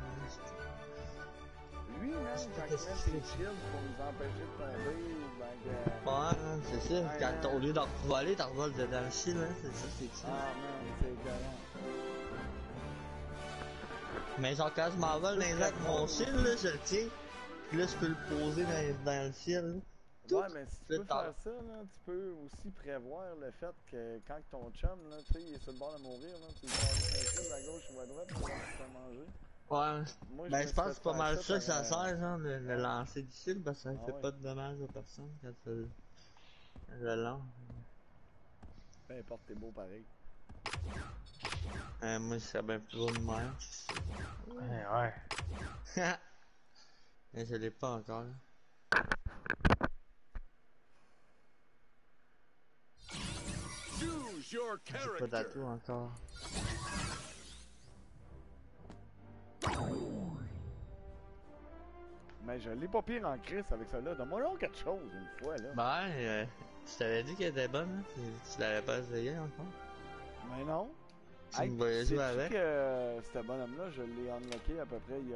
Lui, man, quand il met ses shields pour nous empêcher de tomber, ben que... Ouais, c'est ça. Ouais, Quand au lieu d'en voler, t'en voles dans le shield, hein. C'est ça, c'est ça. Ah, man, c'est écœurant. Mais genre quand je m'envole dans les airs avec mon shield, là, je le tiens. Puis là, je peux le poser dans le ciel. Là. Ouais, mais si tu Le peux temps. faire ça, là, tu peux aussi prévoir le fait que quand ton chum, là, tu sais, il est sur le bord de mourir, là, tu lui passes un shield à gauche ou à droite pour te faire manger. Ouais. Moi, Ben, me je suis pense fait que c'est pas faire mal ça que ça par, sert, genre, le lancer du shield, parce que ça Ah fait ouais. pas de dommages aux personnes quand tu le lances. Peu importe, t'es beau pareil. Moi, je serais bien plus beau de même. Ouais. Mais je l'ai pas encore, là. Choose your J'ai pas character. d'atout encore. Mais je l'ai pas pire en crise avec ça là. Donne-moi donc quelque chose une fois, là. Ben, je t'avais dit qu'elle était bonne, là. Tu l'avais pas essayé encore. Mais non. Tu me voyais jouer sais-tu avec. que ce bonhomme-là, je l'ai unlocké à peu près il y a...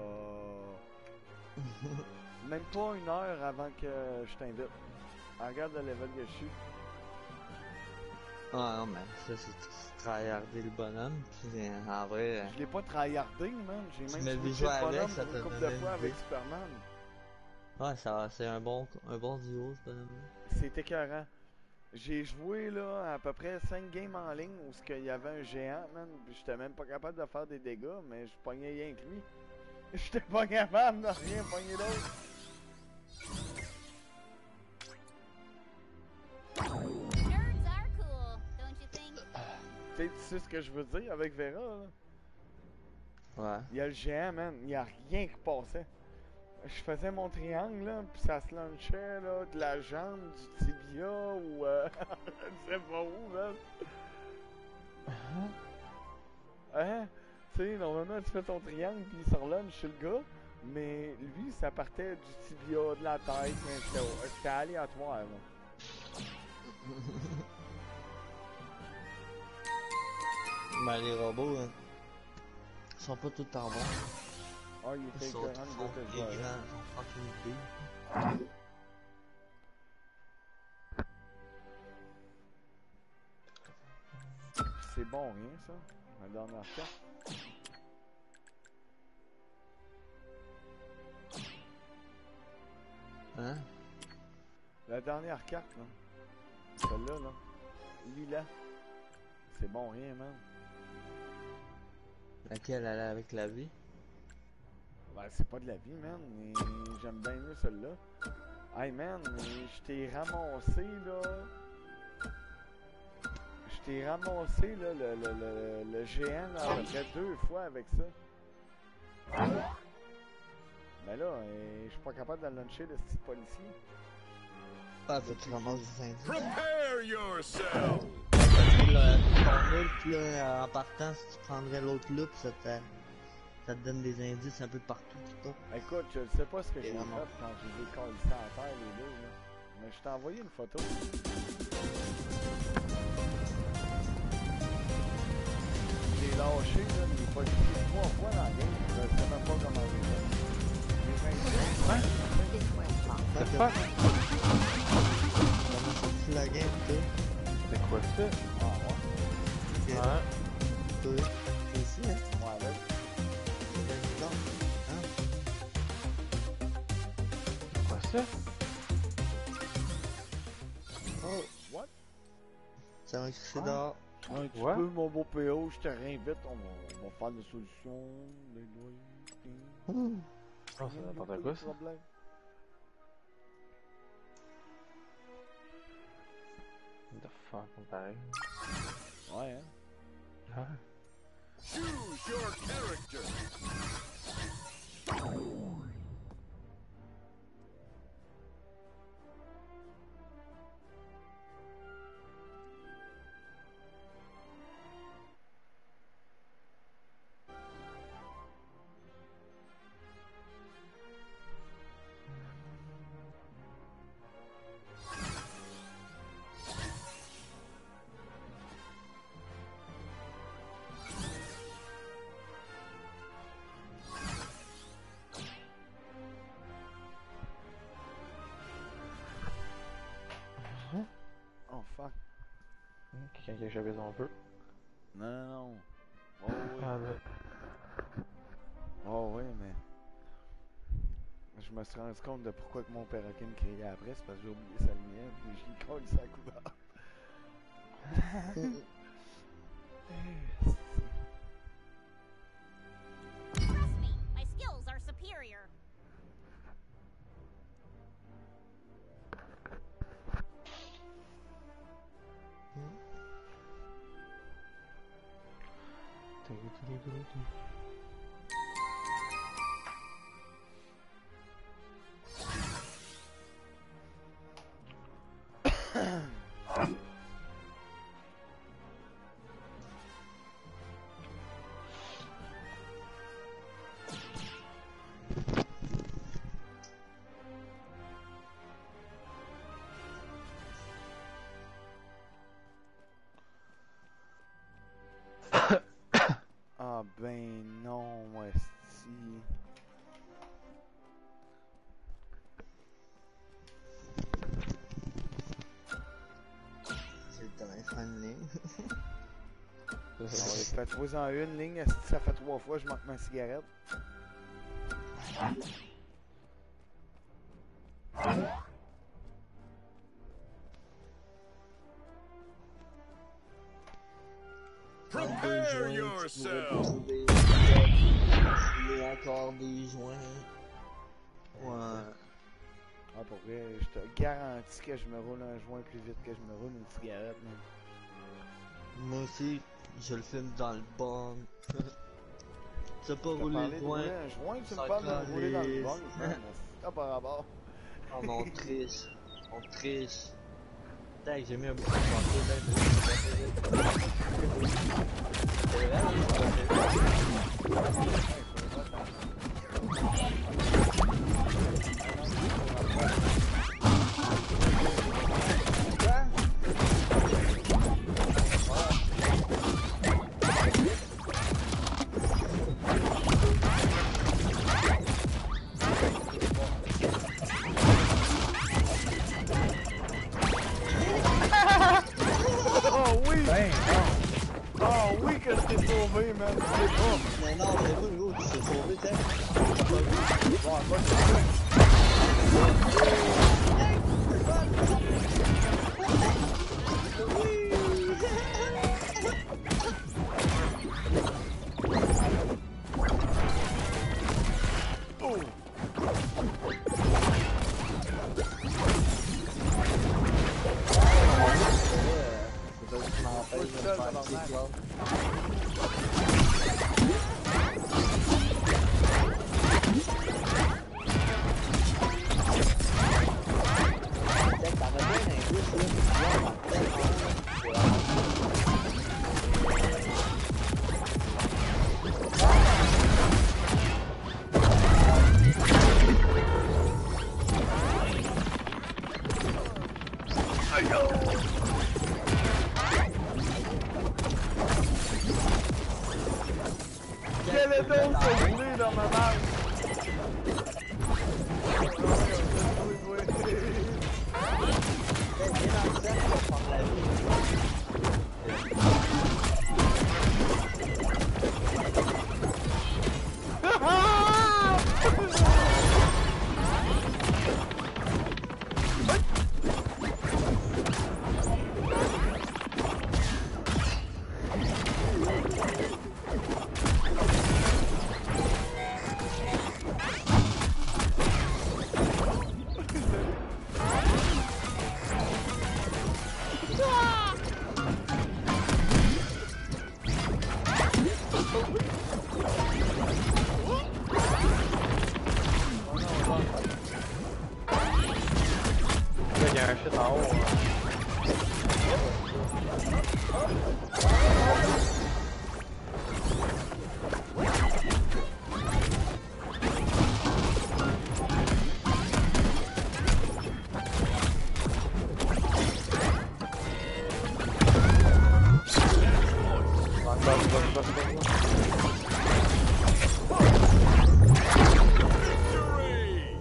même pas une heure avant que je t'invite. Regarde le level que je suis. Ah non, mais ça, c'est tryharder le bonhomme. Puis en vrai, Je l'ai pas tryhardé, man. J'ai Tu même m'as vu switché jouer le avec, bonhomme ça une t'a couple de donné fois une avec idée. Superman. ouais, ça, c'est un bon duo, ce bonhomme-là. C'est écœurant. J'ai joué là à peu près 5 games en ligne où il y avait un géant, man. Puis j'étais même pas capable de faire des dégâts, mais je pognais rien que lui. J'étais pas capable de rien pogner d'autre. Nerds are cool, don't you think? Tu sais ce que je veux dire avec Vera, là? Ouais. Il y a le géant, man. Il y a rien qui passait. Je faisais mon triangle, là, puis ça se launchait, là, de la jambe, du tibia, ou je sais pas où, man. Hein? Tu sais, normalement, tu fais ton triangle, puis il se relunch chez le gars, mais lui, ça partait du tibia, de la tête, mais c'était aléatoire, là. Ben, les robots, hein, sont pas tout le temps bons. Ah, il Ils était sont écœurant, le gars que je grands, jouais ils avec. sont fucking big. C'est bon, rien, ça? La dernière carte. Hein? La dernière carte, là. Celle-là, là. Lila. C'est bon, rien, man. Laquelle elle est avec la vie? Ben, c'est pas de la vie, man, mais j'aime bien mieux celle-là. Hey, man, je t'ai ramassé, là. Je t'ai ramassé, là, le géant, là, à peu près 2 fois avec ça. Mais là, je suis pas capable de luncher le style policier. Ah, faut que tu ramasses des indices. Prepare yourself. Ton œuf, là, en partant, si tu prendrais l'autre loupe, ça te donne des indices un peu partout, tout ça. Écoute, je sais pas ce que j'ai fait Vraiment. quand je les ai collés à terre, les deux, là. Mais je t'ai envoyé une photo. Je l'ai lâché, là, mais il est pas utilisé 3 fois dans la game. Je sais même pas comment j'ai fait. Fait que, Fuck. comment ça fout la game, toi? C'est quoi ça? Ah ouais. Ok. Ouais. Toi, t'es ici, hein? Ouais, là. C'est bien bizarre. Hein? Quoi ça? Oh, what? Ça m'a crissé Ah. dehors. Un petit Ouais. peu, mon beau PO, je te réinvite. On va faire des solutions. Des doigts. Ouh. Non, c'est n'importe quoi ça. Problème. What the fuck, pareil. Ouais, hein. Ah. Choose your character. fuck. Quelqu'un qui a échappé son feu. Non, non, non. Oh, oui. Ah, là. Oh, oui, mais. Je me suis rendu compte de pourquoi que mon perroquet me criait après, c'est parce que j'ai oublié sa lumière, puis j'ai collé sa couverte. Trust me, my skills are superior. Ah ben non, esti. C'est le téléphone ligne. Faites-vous en une ligne, esti, ça fait 3 fois, je manque ma cigarette. Prepare yourself. Il y a encore des joints. Ouais. Ah, pour vrai, je te garantis que je me roule un joint plus vite que je me roule une cigarette, man. Moi aussi, je le filme dans le bon. Tu as pas T'as roulé parlé le de joint. rouler un joint, tu me Ça parles de rouler dans le calisse. bon, man. T'as pas rapport. Oh non, on triche. On triche. Tac, j'ai mis un bouton de santé, Oh oui! Ben, Oh oui que je t'ai sauvé, man! C'est pas! Mais non, c'est pas Hugo, tu t'es sauvé, t'es. Bon, pas de problème. C'est pas que je m'empêche de me faire kick là. Peut-être t'avais bien un indice là, on partait Quel est donc ce roulé dans ma main? Viens dans le cercle pour prendre la vie. il y a un shit en haut. Victory!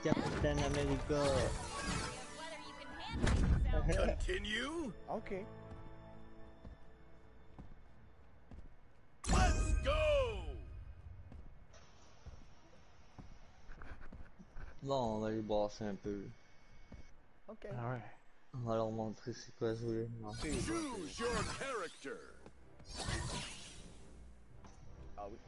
Captain America. Whether you can handle yourself. Continue. Ok. Let's go. Bon, on va aller brasser un peu. Ok. Alright. On va leur montrer c'est quoi jouer. Non. Choose your character. Ah oui.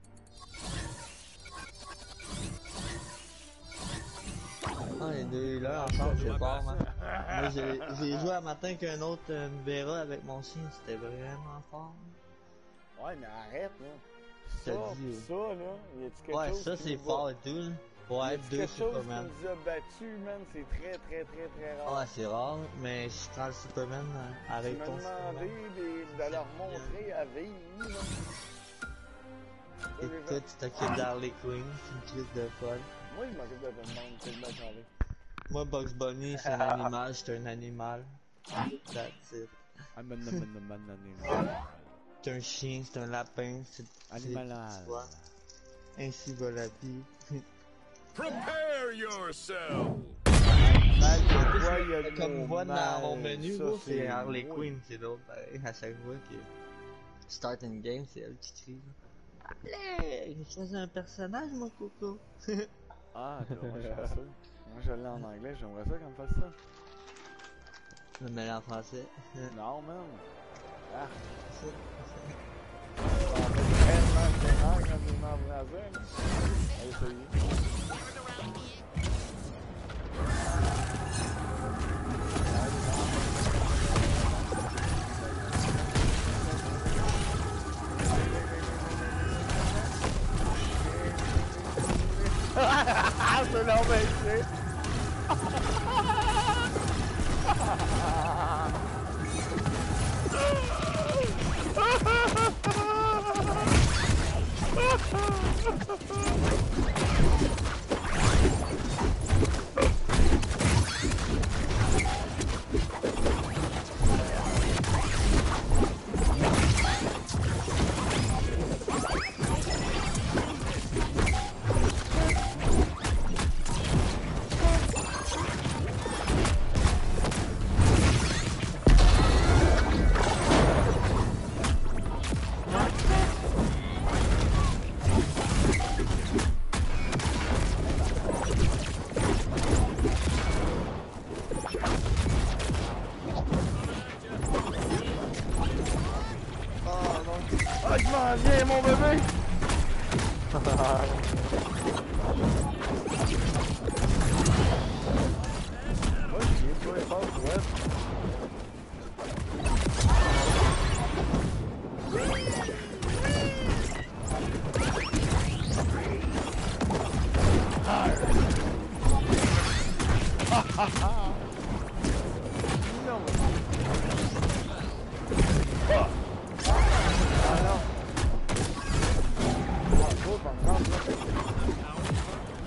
Ah, les deux là ensemble, c'est fort, man. Moi, j'ai joué un matin qu'un autre Vera avec mon chien, c'était vraiment fort. Ouais, mais arrête, là. Je Ça, te dis. ça, là, y a-tu quelque Ouais, chose ça qui c'est nous fort a- et tout, là. y Pour a-tu être deux quelque chose qui Superman. nous a battus, man? C'est très rare. Ouais, c'est rare, mais si tu prends le Superman, Tu arrête m'as ton demandé Superman. de leur montrer à VI, là. Écoute, tu t'occupes d'Harley Quinn, c'est une crise de folle. Moi, je m'occupe de tout le monde, tellement changé. Moi, Bugs Bunny, c'est un animal, j'étais un animal. That's it. T'es un chien, c'est un lapin, c'est Animal. c'est toi. Ainsi va la vie. Prepare yourself. Mal de quoi, il y a le Comme mot voix dans mal, mon menu, ça, gros, c'est Harley oui. Quinn, c'est l'autre pareil. À chaque fois que start une game, c'est elle qui crie. Allez, j'ai choisi un personnage, mon coco. Ah, moi, je fais ça. Moi, je l'ai en anglais, j'aimerais ça qu'on me fasse ça. Je me mets en français. Non, man. Ah, Ça. ça en fait tellement différent quand tu m'en français, là. Allez, essayer. C'est l'embêté. Ah, je m'en viens, mon bébé! Oh, je toi, pas, ouais. Non, ah non. Ah, trop, par exemple, là.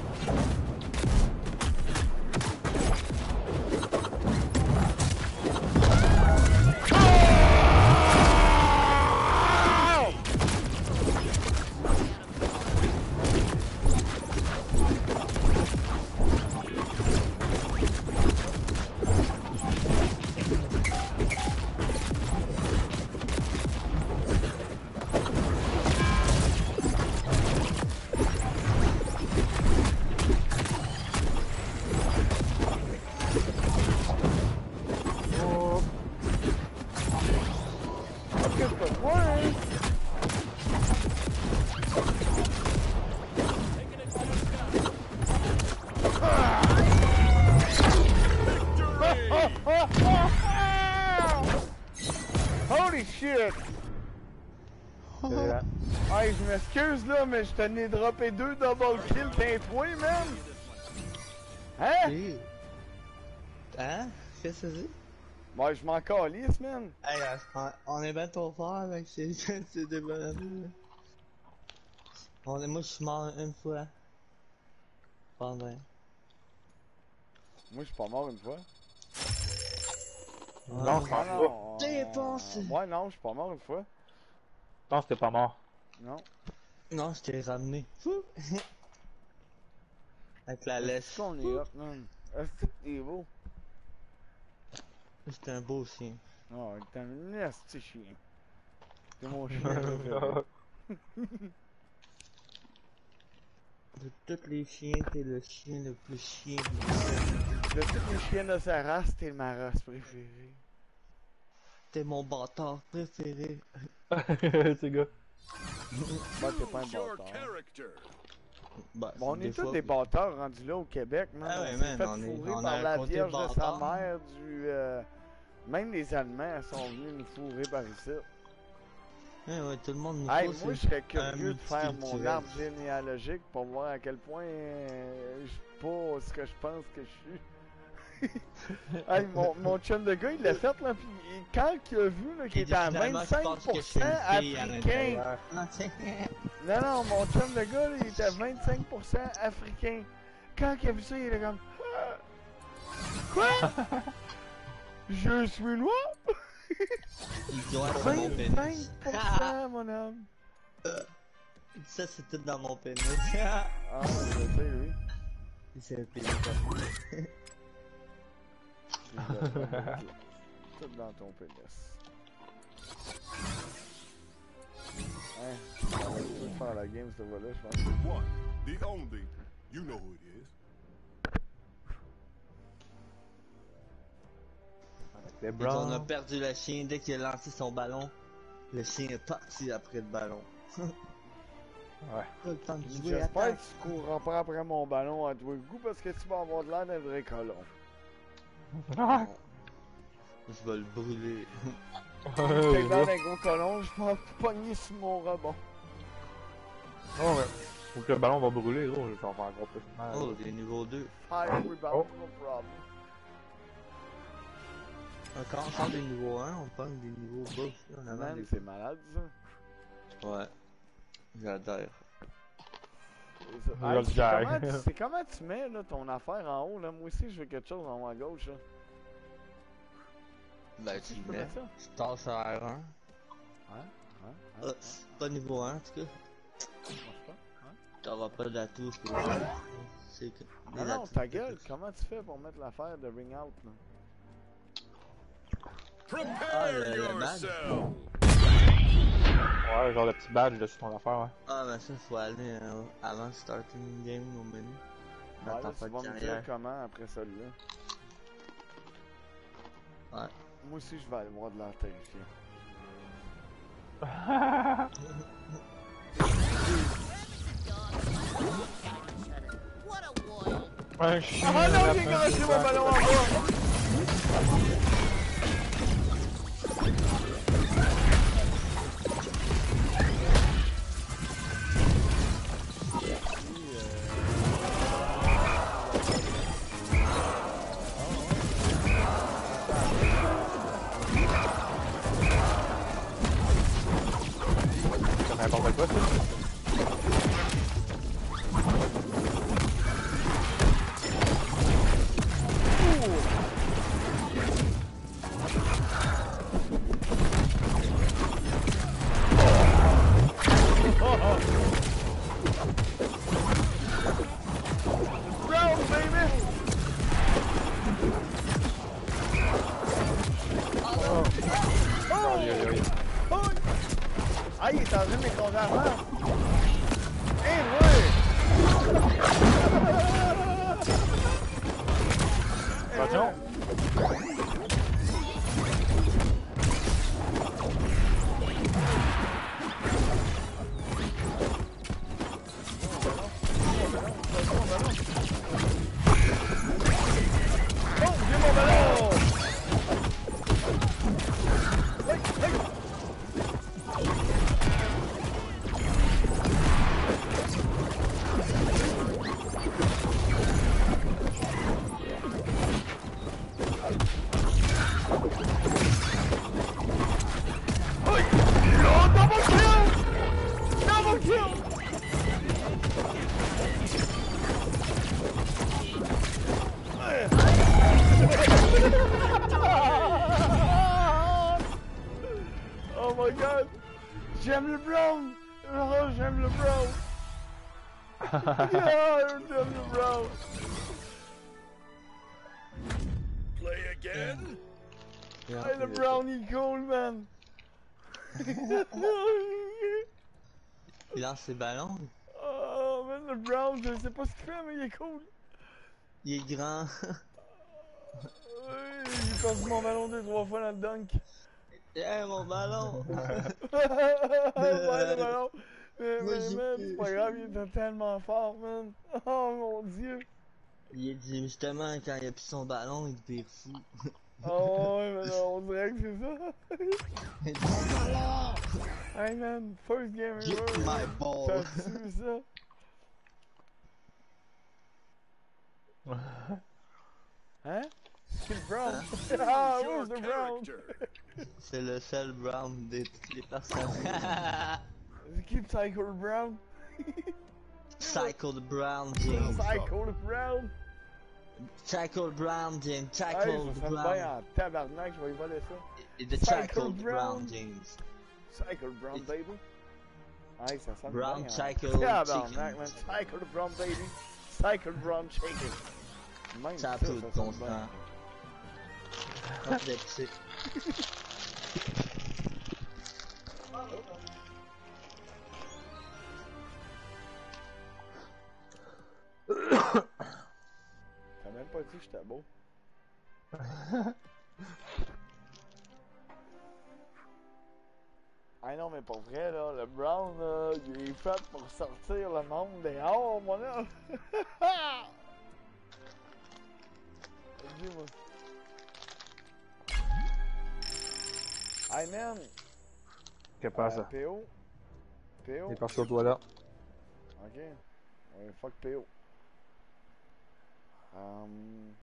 Oh. Occupe-toi de moi, hein. Holy shit! Hey, je m'excuse là, mais je t'en ai droppé 2 double kills d'un 3, man! Hein? Et... Hein? Qu'est-ce que c'est? Moi, je m'en calisse, man! Hey, on est bien trop fort avec ces deux bonhommes là. Moi, je suis mort une fois. Pendant. Moi, je suis pas mort une fois. Non, je pense pas. non. T'es pensé. Moi, non, je suis pas mort une fois. Je pense que t'es pas mort. Non. Non, je t'ai ramené. Fou. Avec la laisse. Est-ce qu'on est hot, man? Est-ce que t'es beau? C'est un beau chien. Oh, t'es un nasty chien. C'est mon chien préféré. De tous les chiens, t'es le chien le plus chien. De tous les chiens de sa race, t'es ma race préférée. T'es mon bâtard préféré. C'est gars. Bah, t'es pas un Choose your bâtard. character. Bah, Bon, on est tous fois, des oui. bâtards rendus là au Québec, man. Ah ouais, On man, s'est on fait est- fourrer on a par un la côté vierge de sa bâtard. mère Même les Allemands sont venus nous fourrer par ici. Ouais, tout le monde nous Hey, pousse, moi, je c'est serais curieux de faire mon multiculturel. arbre généalogique pour voir à quel point je suis pas ce que je pense que je suis. Hey, mon chum de gars, il l'a fait, là, pis quand il a vu là, qu'il était à Finalement, je pense que je suis 25% une fille à africain. l'intérieur. Non, non, mon chum de gars, là, il était à 25% africain. Quand il a vu ça, il était comme... Ah! Quoi? Je suis noir? Il doit être mon pénis. 25%, mon homme. Ça, c'est tout dans mon pénis. Ah, je sais, lui. C'est un pénis. Tout dans ton pénis. Hein? Tu veux faire la game, cette voix-là, je pense. One, the only. You know who it is. Les Et on a Browns. perdu le chien dès qu'il a lancé son ballon. Le chien est parti après le ballon. Ouais. Pas le temps de jouer, J'espère attaque. que tu courras pas après mon ballon à tous les coups parce que tu vas avoir de l'air d'un vrai colon. Ah! Je vais le brûler. T'as l'air d'un gros colon, je m'en pogner sur mon rebond. Oh ouais. Faut que le ballon va brûler, gros. Je vais en faire encore plus mal. Oh, des niveaux 2. Fire rebound, Oh. no problem. Quand on sort des niveaux 1, on pogne des niveaux bas aussi. On a Man, des... c'est malade ça. Ouais. J'adore. Hey, J'adore. c'est comment tu mets là, ton affaire en haut là? Moi aussi je veux quelque chose en haut à gauche là. Ben, tu Tu peux mets. mettre ça? Tu tasses sur R1. Hein? Pas niveau 1 en tout cas. Ça marche pas? Hein? T'auras pas d'atout. C'est que. Non, des non, atouts. ta gueule, comment tu fais pour mettre l'affaire de ring out là? Prepare le badge. yourself. Ouais, genre le petit badge dessus ton affaire, ouais. Ah, mais ça, faut aller avant de starter une game au menu. Dans Ouais, ta là, tu fin de vas me dire carrière. comment après celle-là. Ouais. Moi aussi je vais aller voir de l'air terrifiant. What a world. Un chien. Ah non, la j'ai fin garoché du mon badge. ballon en bas! C'est n'importe quoi, ça. Brown, baby! Aïe, aïe, aïe. Oh! Ah, il est en train de l'écraser avant! Eh, ouais! Attention. Oh, j'ai mon ballon! Hey, hey! Hey! Oh, double kill! Double kill! Oh my god! J'aime le brown! Oh, j'aime le brown! Yeah, you're doing the brown. Play again? Hey, the brownie cool, man. Il lance ses ballons. Oh, man, le brown, je sais pas ce qu'il fait, mais il est cool. Il est grand. Oui, j'ai perdu mon ballon 2-3 fois dans le dunk. Mon ballon. Ouais, le ballon. Mais, Moi, mais, j'ai man, plus. c'est pas grave, il était tellement fort, man. Oh, mon Dieu. Il a dit justement quand il a pris son ballon, il devient fou. Oh, ouais, mais non, on dirait que c'est ça. Il dit mon ballon! Hey, man, first game Get ever. my ball! T'as su ça? Hein? C'est le brown. Ah, Your where's the brown? character. C'est le seul Brown de toutes les personnes. Is it keep Psycho the Brown? Psycho the Brown James. Psycho the Brown? Psycho the Brown James. Hey, Psycho ça the sonne bien Brown. en tabarnak, je vais y voler ça. The Psycho the Brown Brown. James. Psycho the Brown, baby. Hey, ça sonne Brown bien. Psycho Tabarnak, Chicken. man. Psycho the Brown, baby. Psycho the Brown Chicken. Même Ça ça, peut ça ton sonne bien. sang. Pas de psy. T'as même pas dit que j'étais beau. Ah non, mais pour vrai, là, le Brown, là, il est fait pour sortir le monde dehors, moi, là. Dis-moi. Hey, man. Qu'est-ce que passa? PO. PO. Il est parti au toilette. Ok. Ouais, fuck PO.